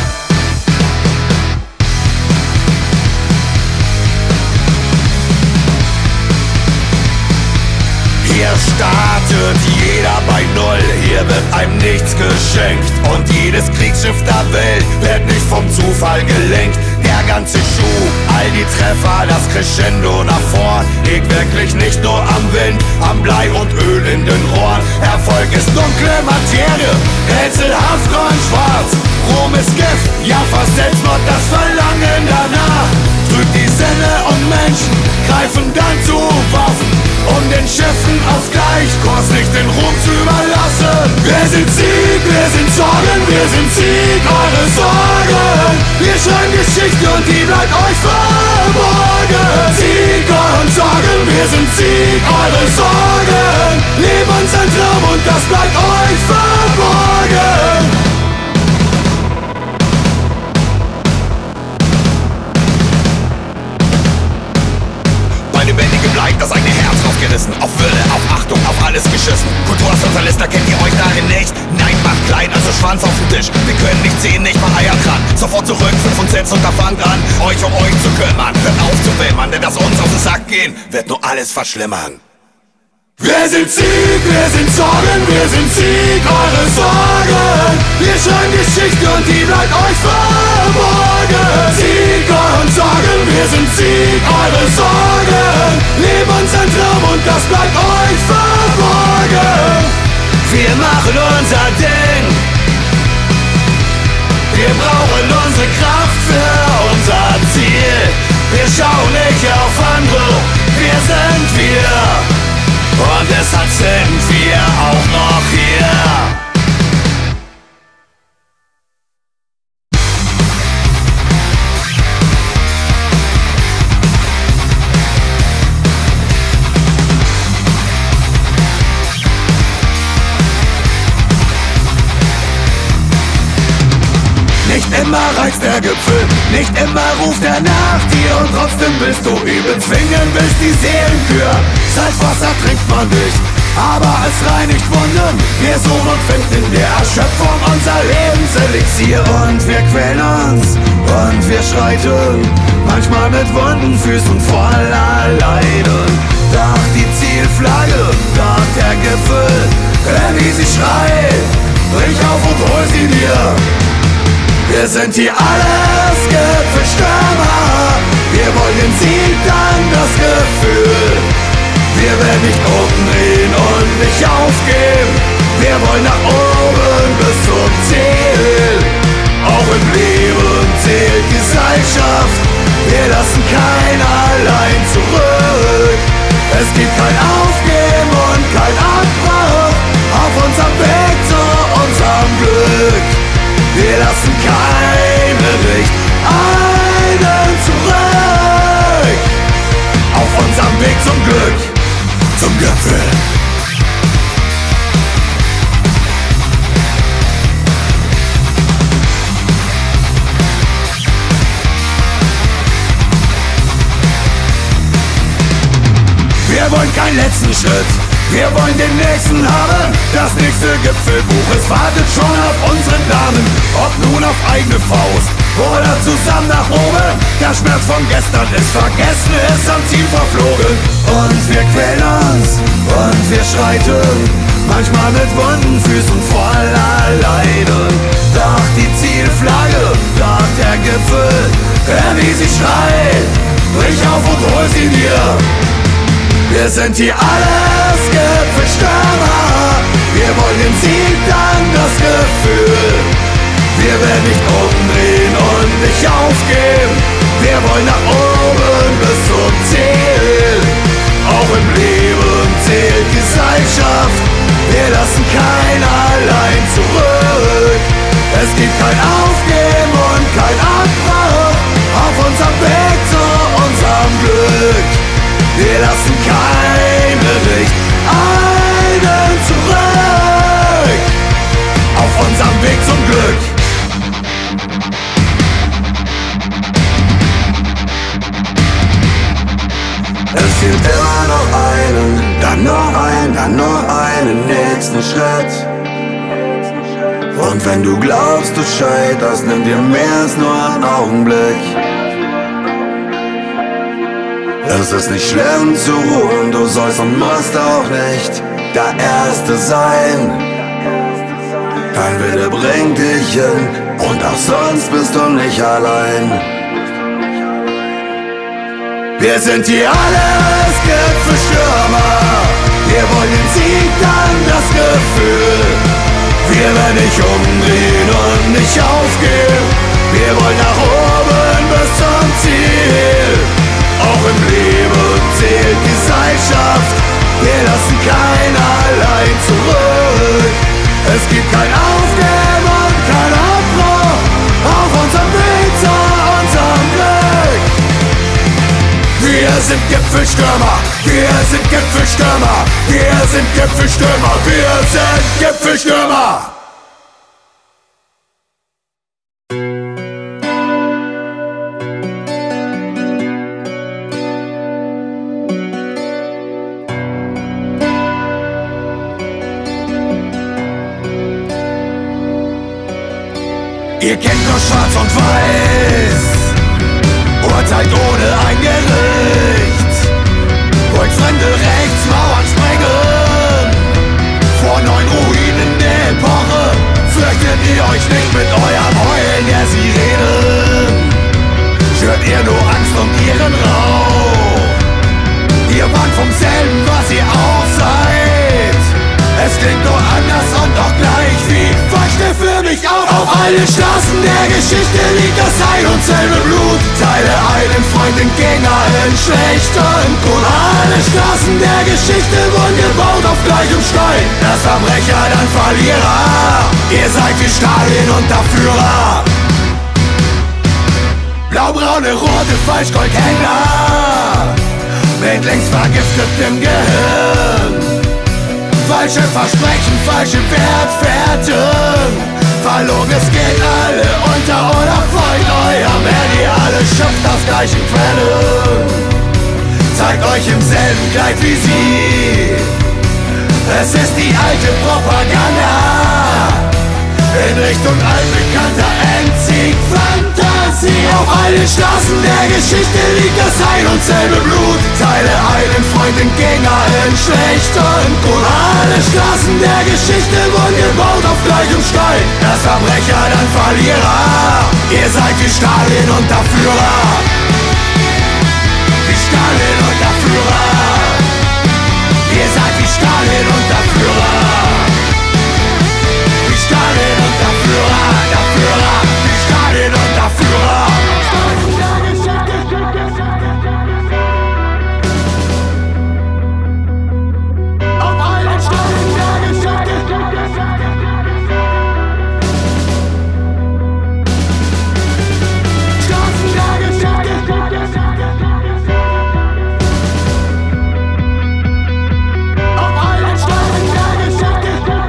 Hier startet jeder bei Null, hier wird einem nichts geschenkt. Und jedes Kriegsschiff der Welt wird nicht vom Zufall gelenkt. Der ganze Schuh, all die Treffer, das Crescendo nach vorn, liegt wirklich nicht nur am Wind, am Blei und Öl in den Rohren. Erfolg ist dunkle Materie, rätselhaft und schwarz. Ruhm ist Gift, ja fast Selbstmord, das Verlangen danach. Trügt die Sinne und Menschen greifen dann zu Waffen, um den Schiffen auf Gleichkurs nicht den Ruhm zu überlassen. Wir sind Sieg, wir sind Sorgen, wir sind Sieg, eure Sorgen. Wir schreiben Geschichte und die bleibt euch verborgen. Sieg, euren Sorgen, wir sind Sieg, eure Sorgen. Leben unseren Traum und das bleibt euch verborgen. Leid, das eigene Herz rausgerissen. Auf Würde, auf Achtung, auf alles geschissen. Kultursozialisten, kennt ihr euch darin nicht? Nein, macht klein, also Schwanz auf den Tisch. Wir können nicht sehen, nicht mal Eier dran. Sofort zurück, 5 und 6 und da fangt an, euch um euch zu kümmern. Hört auf zu wimmern, denn das uns auf den Sack gehen, wird nur alles verschlimmern. Wir sind Sieg, wir sind Sorgen, wir sind Sieg, eure Sorgen. Wir schreiben Geschichte und die bleibt euch verborgen. Sieg, euren Sorgen, wir sind Sieg, eure Sorgen. Leben unser Traum und das bleibt euch verborgen. Wir machen unser Ding. Wir brauchen unsere Kraft für unser Ziel. Wir schauen nicht auf andere, wir sind wir. Und deshalb sind wir auch noch hier. Nicht immer reicht der Gipfel, nicht immer ruft er nach dir und trotzdem bist du überzwingen, willst die Seelenkür. Salzwasser trinkt man nicht, aber es reinigt Wunden. Wir suchen und finden in der Erschöpfung unser Lebenselixier und wir quälen uns und wir schreiten, manchmal mit wunden Füßen voller Leiden. Doch die Zielflagge, dort der Gipfel, wie sie schreit, brich auf und hol sie dir. Wir sind hier alles Gipfelstürmer. Wir wollen den Sieg, dann das Gefühl. Wir werden nicht umdrehen und nicht aufgeben. Wir wollen nach oben bis zum Ziel. Auch im Leben zählt Gesellschaft. Wir lassen keinen allein zurück. Es gibt kein Aufgeben und kein Abbruch auf unserem Weg zu unserem Glück. Wir lassen keinen, nicht einen zurück. Auf unserem Weg zum Glück, zum Gipfel. Wir wollen keinen letzten Schritt, wir wollen den nächsten haben. Das nächste Gipfelbuch, es wartet schon auf unseren Namen. Ob nun auf eigene Faust oder zusammen nach oben. Der Schmerz von gestern ist vergessen, ist am Ziel verflogen. Und wir quälen uns und wir schreiten, manchmal mit wunden Füßen voller Leiden. Doch die Zielflagge, dort der Gipfel, wie sie schreit, brich auf und hol sie dir. Wir sind hier alles Gipfelstürmer. Wir wollen den Sieg, dann das Gefühl. Wir werden nicht umdrehen und nicht aufgeben. Wir wollen nach oben bis zum Ziel. Auch im Leben zählt Gesellschaft. Wir lassen keinen allein zurück. Es gibt kein Aufgeben und kein Abbruch auf unserem Weg zu unserem Glück. Wir lassen keinen, nicht einen zurück. Auf unserem Weg zum Glück. Es gibt immer noch einen, dann noch einen nächsten Schritt. Und wenn du glaubst, du scheiterst, nimm dir mehr als nur einen Augenblick. Es ist nicht schlimm zu ruhen, du sollst und musst auch nicht der Erste sein. Dein Wille bringt dich hin und auch sonst bist du nicht allein. Wir sind hier alles Gipfelstürmer. Wir wollen den Sieg, dann das Gefühl. Wir werden nicht umdrehen und nicht aufgeben. Wir wollen nach oben bis zum Ziel. Auch im Leben zählt Gesellschaft. Wir lassen keinen allein zurück. Es gibt kein Aufgeben und kein Abbruch auf unserem Weg zu unserem Glück. Wir sind Gipfelstürmer, wir sind Gipfelstürmer, wir sind Gipfelstürmer, wir sind Gipfelstürmer. Ihr kennt nur schwarz und weiß, urteilt ohne ein Gericht, wollt fremde Rechtsmauern sprengen, vor neuen Ruinen der Epoche. Fürchtet ihr euch nicht mit eurem Heulen der Sirenen, schürt ihr nur Angst um ihren Rauch. Ihr wart vom selben, was ihr auch seid. Es klingt nur anders und doch gleich wie Falschste für mich auch. Auf allen Straßen der Geschichte liegt das ein und selbe Blut. Teile einen Freund entgegen allen schlechten Grund. Alle Straßen der Geschichte wurden gebaut auf gleichem Stein. Das Verbrecher, dann Verlierer. Ihr seid wie Stalin und der Führer. Blaubraune, rote Falschgoldhändler mit längst vergiftetem Gehirn. Falsche Versprechen, falsche Wertfährten, verlogenes Geld, alle unter oder folgt eurem Handy, alle schöpft aus gleichen Quellen. Zeigt euch im selben Kleid wie sie, es ist die alte Propaganda in Richtung altbekannter Endsieg-Fantasie. Auf allen Straßen der Geschichte liegt das ein und selbe Blut. Teile einen Freund entgegen allen schlechten Grund. Alle Straßen der Geschichte wurden gebaut auf gleichem Stein. Das Verbrecher, dann Verlierer. Ihr seid wie Stalin und der Führer. Wie Stalin und der Führer. Ihr seid wie Stalin und der Führer. Wie Stalin und der Führer, wie Stalin und der Führer. Auf allen Straßen der Geschichte. Straßen der Geschichte. Auf allen Straßen der Geschichte.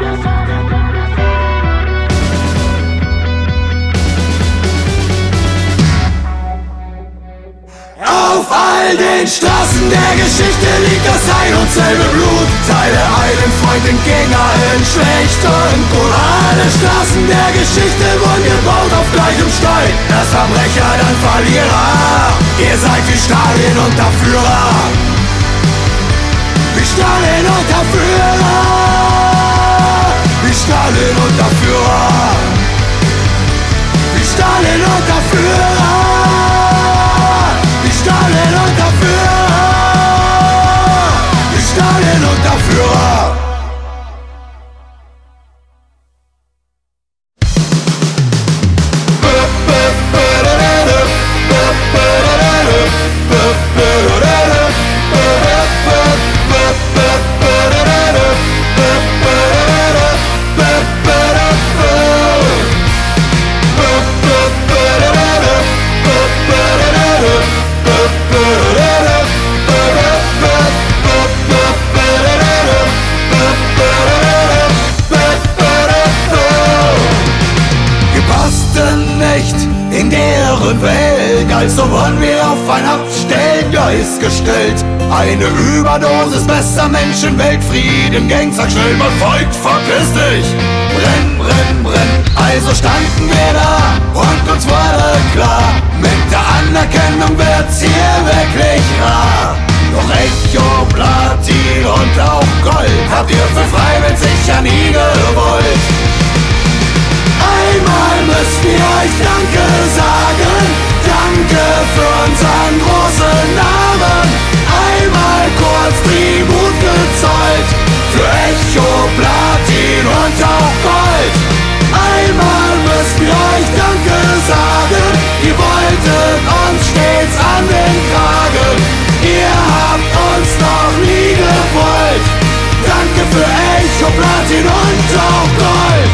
Auf all den Straßen der Geschichte liegt das ein und selbe Blut. Teile einen Freund entgegen allen schlechten Grund. Alle Straßen der Geschichte wurden gebaut auf gleichem Stein. Das Verbrecher, dann Verlierer. Ihr seid wie Stalin und der Führer. Wie Stalin und der Führer. Wie Stalin und der Führer. Wie Stalin und der Führer. Stalin und der Führer! Wie Stalin und der Führer! In deren Welt, also wurden wir auf ein Abstellgeist gestellt. Eine Überdosis besser Menschen, Weltfrieden, Gang, sag schnell mal Volk, verpiss dich. Brenn, brenn, brenn. Also standen wir da und uns wurde klar, mit der Anerkennung wird's hier wirklich rar. Doch Echo, Platin und auch Gold habt ihr für Freiwild sicher nie gewollt. Einmal müssen wir euch Danke sagen, danke für unseren großen Namen. Einmal kurz Tribut gezollt, für Echo, Platin und auch Gold. Einmal müssen wir euch Danke sagen, ihr wolltet uns stets an den Kragen. Ihr habt uns noch nie gewollt, danke für Echo, Platin und auch Gold.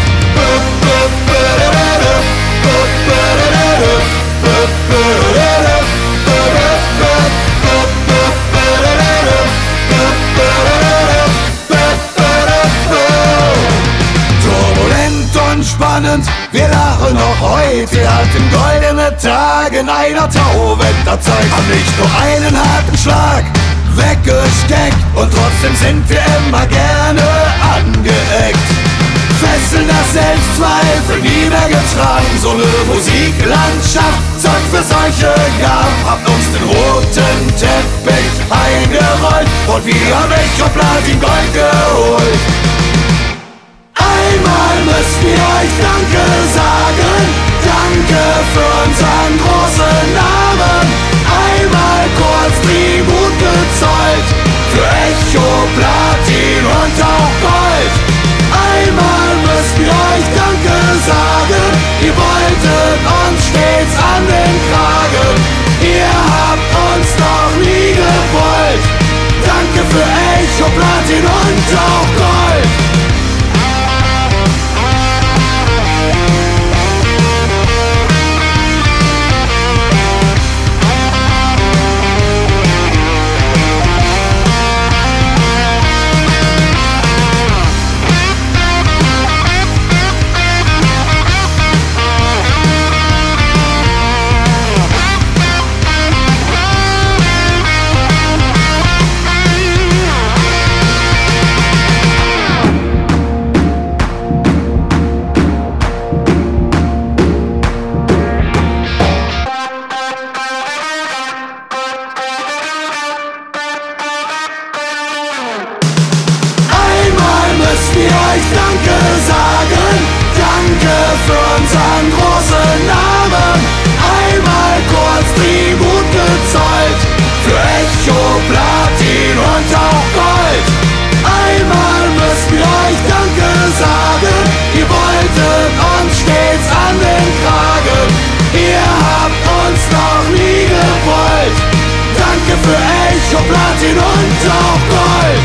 Turbulent und spannend, wir lachen noch heute. Wir hatten goldene Tage in einer Tauwetterzeit, haben nicht nur einen harten Schlag weggesteckt und trotzdem sind wir immer gerne angeeckt. Fesselnder Selbstzweifel nie mehr getragen. So eine Musiklandschaft sorgt für solche Gaben. Habt uns den roten Teppich eingerollt und wir haben Echo, Platin, Gold geholt. Einmal müssen wir euch Danke sagen, danke für unseren großen Namen. Einmal kurz Tribut gezollt, für Echo, Platin und auch Gold. Einmal müssen wir euch Danke sagen, ihr wolltet uns stets an den Kragen. Ihr habt uns noch nie gewollt, danke für Echo, Platin und auch Gold. Platin und auch Gold.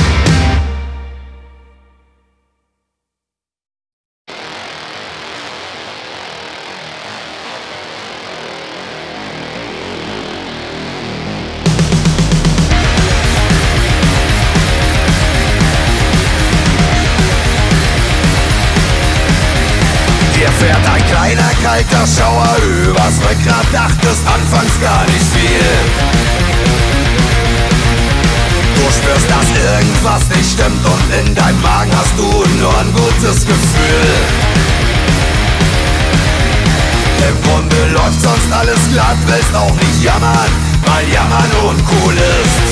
Dir fährt ein kleiner kalter Schauer übers Rückgrat, dachtest anfangs gar nicht viel. Du spürst, dass irgendwas nicht stimmt und in deinem Magen hast du nur ein gutes Gefühl. Im Grunde läuft sonst alles glatt, willst auch nicht jammern, weil Jammern uncool ist.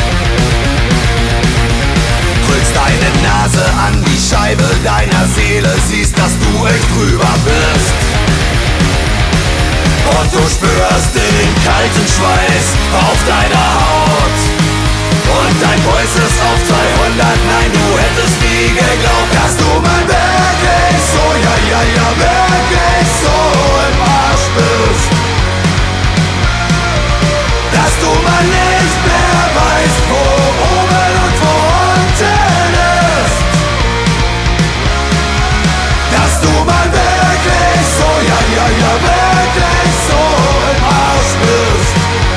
Drückst deine Nase an die Scheibe deiner Seele, siehst, dass du echt drüber bist. Und du spürst den kalten Schweiß auf deiner Haut. Und dein Puls ist auf 200, nein, du hättest nie geglaubt, dass du mal wirklich so, ja, wirklich so im Arsch bist. Dass du mal nicht mehr weißt, wo oben und wo unten ist. Dass du mal wirklich so, ja, wirklich so im Arsch bist.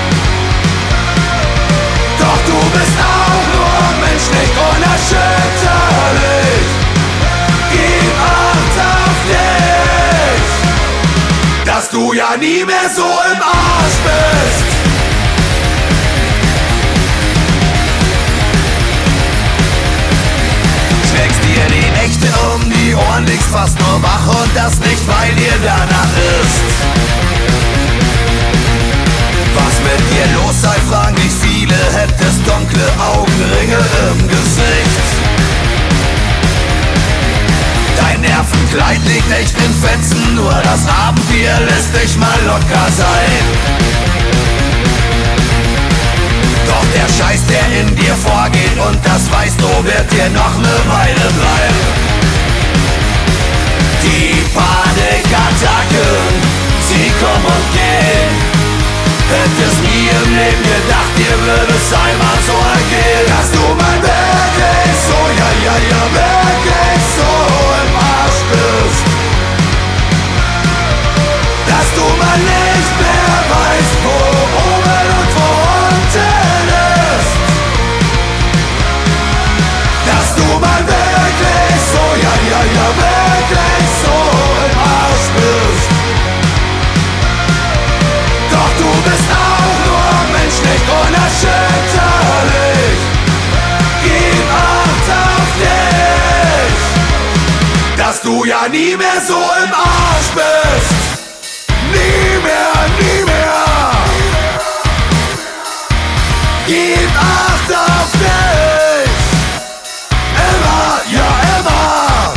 Doch du bist auch nur menschlich unerschütterlich. Gib Acht auf dich, dass du ja nie mehr so im Arsch bist. Schlägst dir die Nächte um die Ohren, liegst fast nur wach und das nicht, weil dir danach ist. Was mit dir los sei, fragen dich viele, hättest dunkle Augenringe im Gesicht. Dein Nervenkleid liegt echt in Fetzen, nur das Abendbier lässt dich mal locker sein. Doch der Scheiß, der in dir vorgeht, und das weißt du, wird dir noch ne Weile bleiben. Die Panikattacken, sie kommen und gehen. Hättest nie im Leben gedacht, dir würde es einmal so ergehen. Dass du mal wirklich so, ja, wirklich so im Arsch bist. Dass du mal nicht mehr weißt, wo oben und wo unten ist. Dass du mal wirklich so, ja, wirklich so im Arsch bist. Doch du bist auch nur menschlich unerschütterlich. du ja nie mehr so im Arsch bist. Nie mehr, nie mehr. Gib Acht auf dich. Immer, ja immer.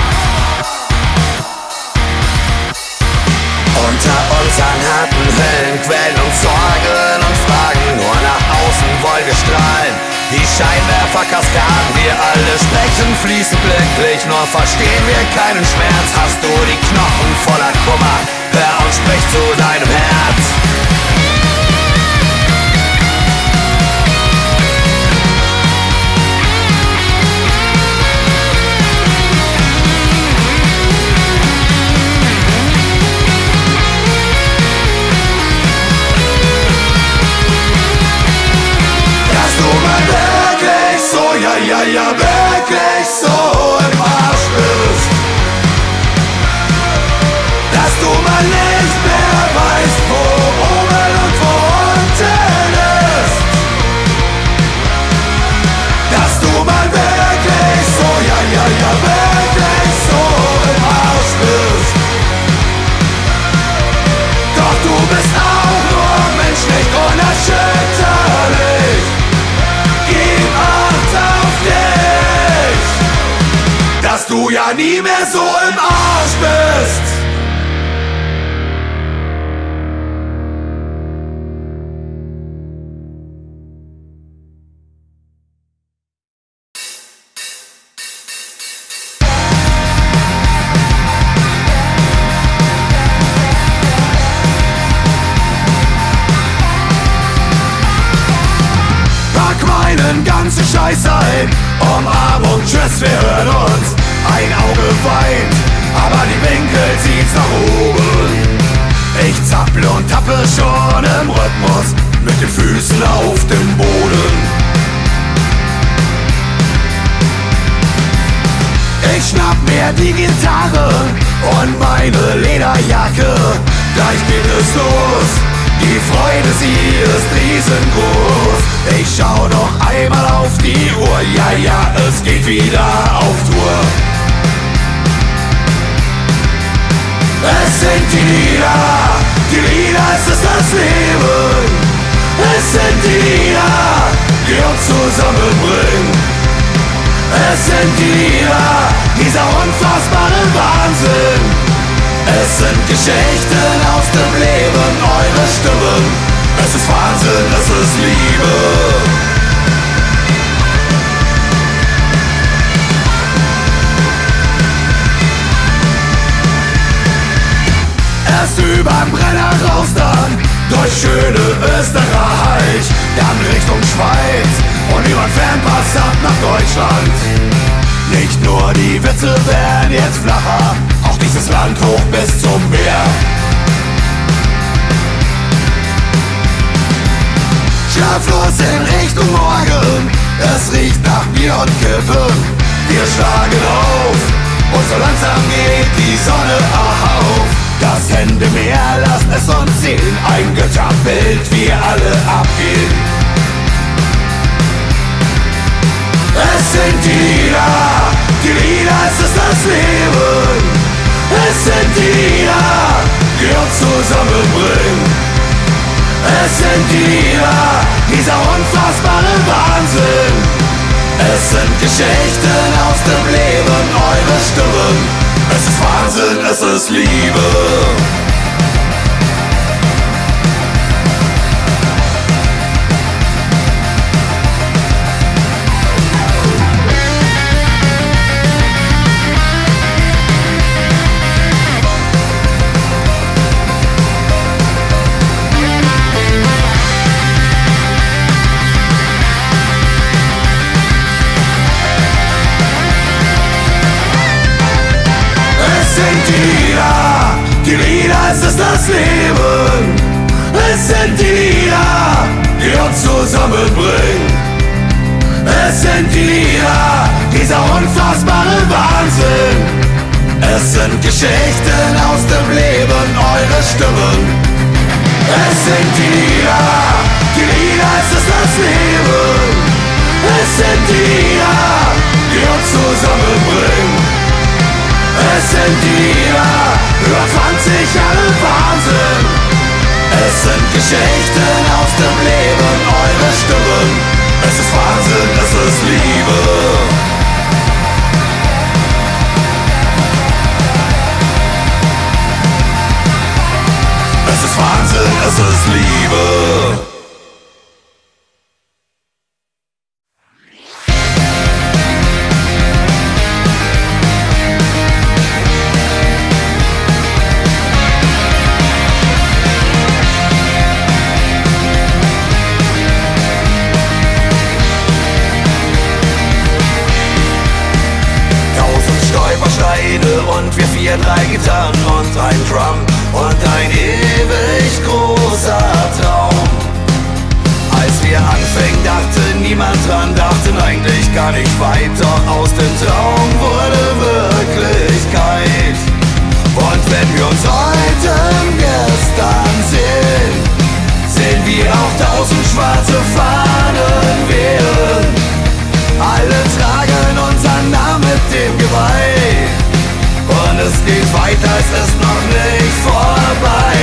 Unter unseren harten Hüllen quälen uns Sorgen und Fragen. Nur nach außen wollen wir strahlen, die Scheinwerferkaskaden. Wir alle sprechen fließend glücklich, nur verstehen wir keinen Schmerz. Hast du die Knochen voller Kummer, hör und sprich zu deinem Herz. Ja, wirklich so im Arsch bist. Dass du mal nicht mehr weißt, wo oben und wo unten ist. Dass du mal wirklich so, ja, wirklich so im Arsch bist. Doch du bist auch nur Mensch, nicht unerschütterlich. Gib Acht auf dich, dass du ja nie mehr so im Arsch bist. Meinen ganzen Scheiß ein, Umarmung, tschüss, wir hören uns. Ein Auge weint, aber die Winkel zieht's nach oben. Ich zapple und tappe schon im Rhythmus, mit den Füßen auf dem Boden. Ich schnapp mir die Gitarre und meine Lederjacke. Gleich geht es los, die Freude, sie ist riesengroß. Ich schau noch einmal auf die Uhr, ja, es geht wieder auf Tour. Es sind die Lieder, es ist das Leben. Es sind die Lieder, die uns zusammenbringen. Es sind die Lieder, dieser unfassbare Wahnsinn. Es sind Geschichten aus dem Leben, eure Stimmen. Es ist Wahnsinn, es ist Liebe. Erst überm Brenner raus, dann durch schöne Österreich, dann Richtung Schweiz und über den Fernpass ab nach Deutschland. Nicht nur die Witze werden jetzt flacher, auch dieses Land hoch bis zum Meer. Schlaflos in Richtung Morgen, es riecht nach Bier und Kippen. Wir schlagen auf und so langsam geht die Sonne auf. Das Händemeer, lasst es uns sehen, ein Götterbild, wir alle abgehen. Es sind die Lieder, es ist das Leben. Es sind die Lieder, die uns zusammenbringen. Es sind die Lieder, dieser unfassbare Wahnsinn. Es sind Geschichten aus dem Leben, eure Stimmen. Es ist Wahnsinn, es ist Liebe. Die Lieder, es ist das Leben. Es sind die Lieder, die uns zusammenbringen. Es sind die Lieder, dieser unfassbare Wahnsinn. Es sind Geschichten aus dem Leben, eure Stimmen. Es sind die Lieder, es ist das Leben. Es sind die Lieder, die uns zusammenbringen. Es sind Lieder, über 20 Jahre Wahnsinn. Es sind Geschichten aus dem Leben, eure Stimmen. Es ist Wahnsinn, es ist Liebe. Es ist Wahnsinn, es ist Liebe. Und wir 4, 3 Gitarren und ein Drum und ein ewig großer Traum. Als wir anfingen, dachte niemand dran, dachten eigentlich gar nicht weit, doch aus dem Traum wurde Wirklichkeit. Und wenn wir uns heute im Gestern sehen, sehen wir auch 1000 schwarze Fahnen wehen. Alle tragen unseren Namen mit dem Geweih. Und es geht weiter, es ist noch nicht vorbei.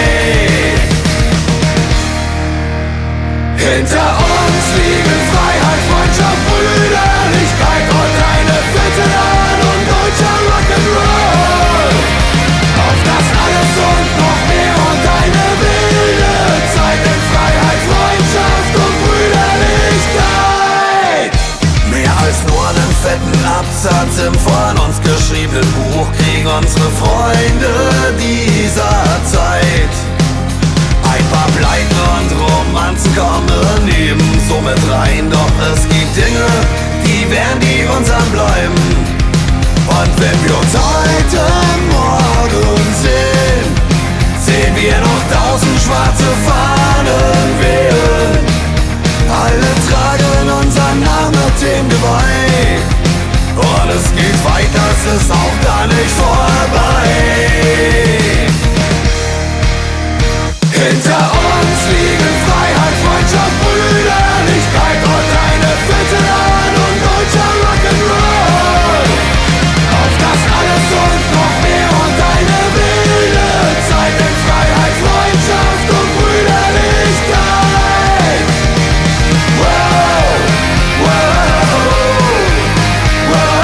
Hinter uns liegen Freiheit, Freundschaft, Brüderlichkeit und eine Fette an und deutscher Rock'n'Roll. Auf das alles und noch mehr und eine wilde Zeit in Freiheit, Freundschaft und Brüderlichkeit. Mehr als nur einen fetten Absatz im von uns geschriebenen Buch kriegen unsere Freunde dieser Zeit. Ein paar Pleiten und Romanzen kommen ebenso mit rein, doch es gibt Dinge, die werden die unseren bleiben. Und wenn wir uns heute Morgen sehen, sehen wir noch 1000 schwarze Fahnen wehen. Alle tragen unseren Namen mit dem Geweih. Und es geht weiter, es ist auch da nicht vorbei. Hinter uns liegen Freiheit, Freundschaft, Brüderlichkeit und eine Fette an und deutscher Rock'n'Roll. Auf das alles und noch mehr und eine wilde Zeit in Freiheit, Freundschaft und Brüderlichkeit. Wow, wow, wow.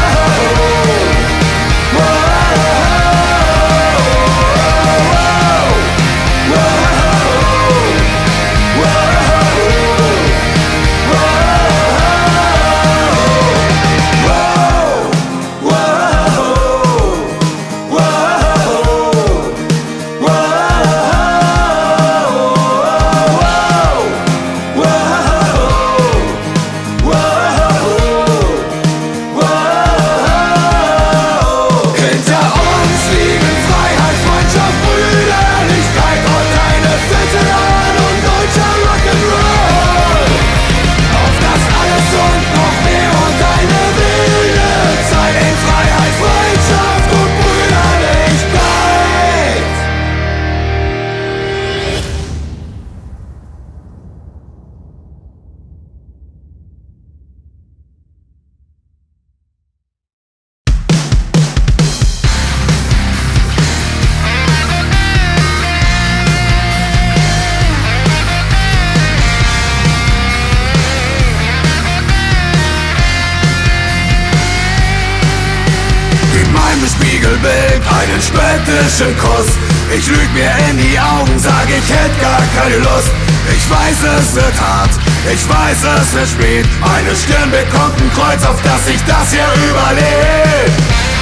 Spiegelbild, einen spöttischen Kuss. Ich lüg mir in die Augen, sag ich hätt gar keine Lust. Ich weiß es wird hart, ich weiß es wird spät. Meine Stirn bekommt ein Kreuz, auf das ich das hier überleb.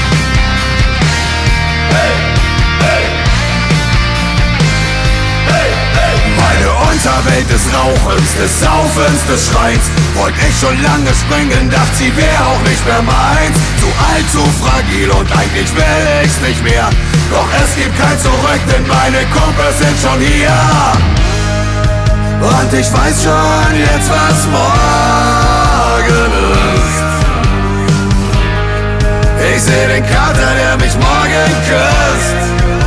Hey, hey. Hey, hey. Meine Unterwelt des Rauchens, des Saufens, des Schreins. Wollt ich schon lange springen, dacht sie wär auch nicht mehr meins. Zu alt, zu fragil und eigentlich will ich's nicht mehr. Doch es gibt kein Zurück, denn meine Kumpels sind schon hier. Und ich weiß schon jetzt, was morgen ist. Ich seh den Kater, der mich morgen küsst.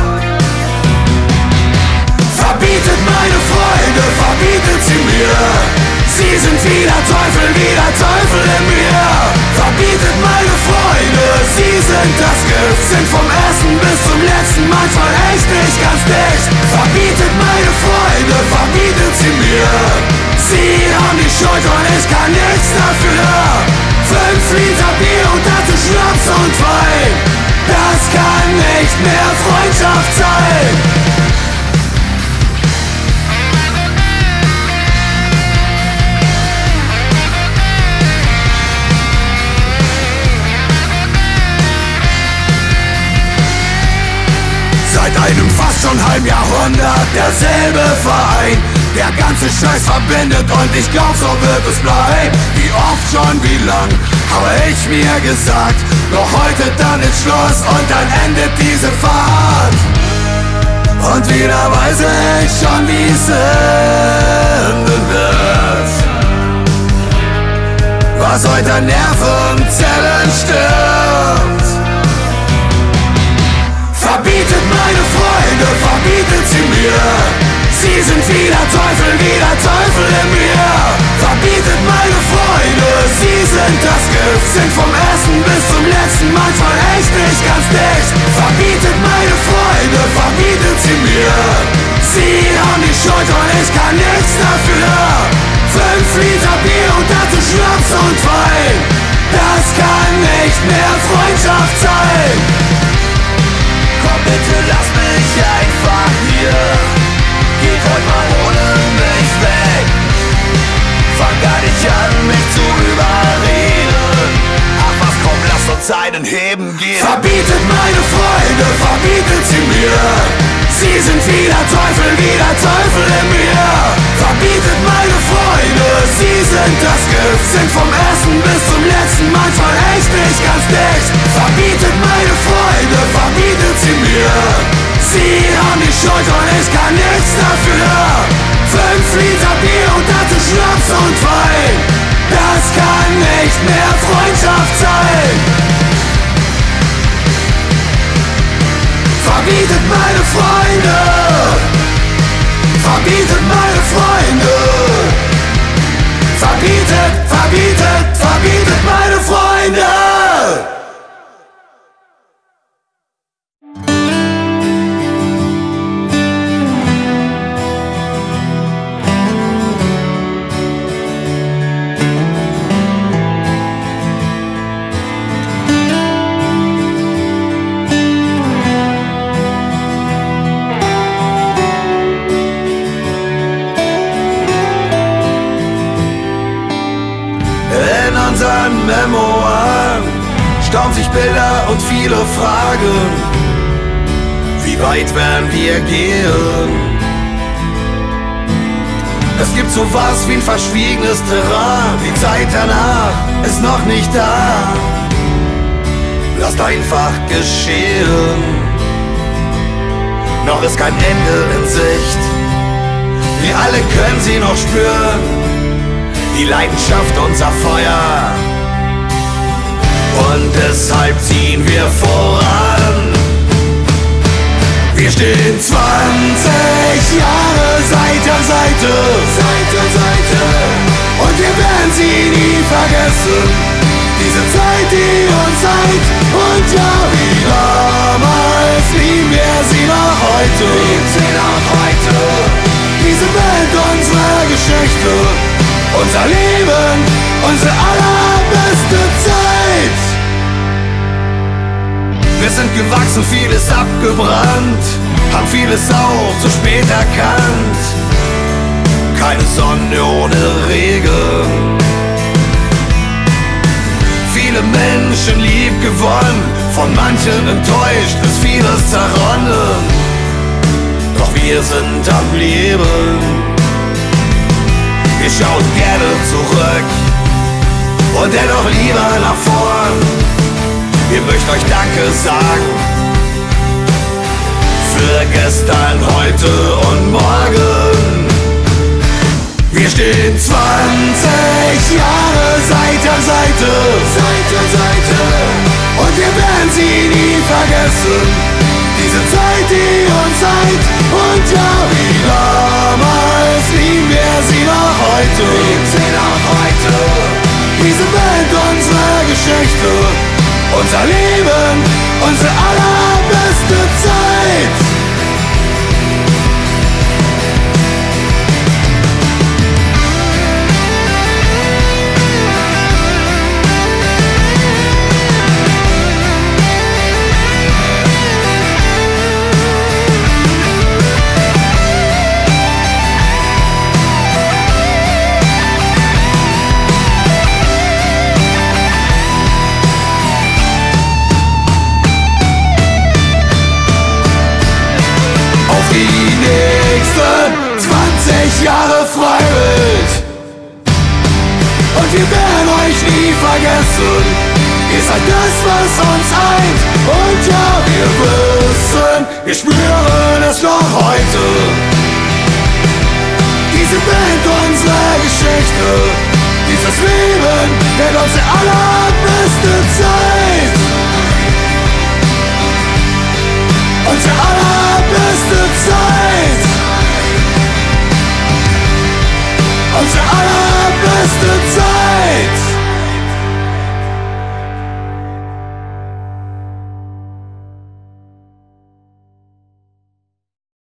Verbietet meine Freunde, verbietet sie mir. Sie sind wieder Teufel in mir. Verbietet meine Freunde, sie sind das Gift, sind vom Essen dicht. Verbietet meine Freunde, verbietet sie mir. Sie haben die Schuld und ich kann nichts dafür. 5 Liter Bier und dazu Schnaps und Wein, das kann nicht mehr Freundschaft sein. Seit einem fast schon halben Jahrhundert derselbe Verein. Der ganze Scheiß verbindet und ich glaub, so wird es bleiben. Wie oft schon, wie lang, habe ich mir gesagt, doch heute dann ist Schluss und dann endet diese Fahrt. Und wieder weiß ich schon, wie es enden wird. Was heute an Nervenzellen stirbt. Verbietet meine Freunde, verbietet sie mir. Sie sind wieder Teufel in mir. Verbietet meine Freunde, sie sind das Gift. Sind vom ersten bis zum letzten, manchmal echt nicht ganz dicht. Verbietet meine Freunde, verbietet sie mir. Sie haben die Schuld und ich kann nichts dafür. 5 Liter Bier und dazu Schnaps und Wein, das kann nicht mehr Freundschaft sein. Komm bitte, lass mich einfach hier. Geht heute mal ohne mich weg. Fang gar nicht an, mich zu überreden. Ach was, komm, lass uns einen Heben gehen. Verbietet meine Freunde, verbietet sie mir. Sie sind wieder Teufel in mir. Verbietet meine Freunde, sie sind das Gift. Sind vom ersten bis zum letzten, manchmal echt nicht ganz dicht. Verbietet meine Freunde, verbietet sie mir. Sie haben die Schuld und ich kann nichts dafür. 5 Liter Bier und dazu Schnaps und Wein, das kann nicht mehr Freundschaft sein. Verbietet meine Freunde, verbietet meine Freunde. Verbietet meine Freunde. Memoiren staunen sich Bilder und viele Fragen. Wie weit werden wir gehen? Es gibt sowas wie ein verschwiegenes Terrain. Die Zeit danach ist noch nicht da. Lasst einfach geschehen. Noch ist kein Ende in Sicht. Wir alle können sie noch spüren. Die Leidenschaft, unser Feuer. Und deshalb ziehen wir voran. Wir stehen 20 Jahre Seite an Seite, und wir werden sie nie vergessen. Diese Zeit, die uns eint, und ja, wie damals lieben wir sie noch heute. Diese Welt unserer Geschichte, unser Leben, unsere allerbeste Zeit. Wir sind gewachsen, vieles abgebrannt, haben vieles auch zu spät erkannt. Keine Sonne ohne Regen. Viele Menschen lieb gewonnen, von manchen enttäuscht, ist vieles zerronnen. Doch wir sind am Leben. Wir schauen gerne zurück und dennoch lieber nach vorn. Wir möchten euch Danke sagen für gestern, heute und morgen. Wir stehen 20 Jahre Seite an Seite, und wir werden sie nie vergessen. Diese Zeit, die uns eint, und ja, wie damals lieben wir sie noch heute. Diese Welt unserer Geschichte, unser Leben, unsere allerbeste Zeit. wir werden euch nie vergessen. Ihr seid das, was uns eint. Und ja, wir wissen, wir spüren es noch heute. Diese Band, unsere Geschichte, dieses Leben wird unsere allerbeste Zeit. Unsere allerbeste Zeit. Unsere allerbeste Zeit.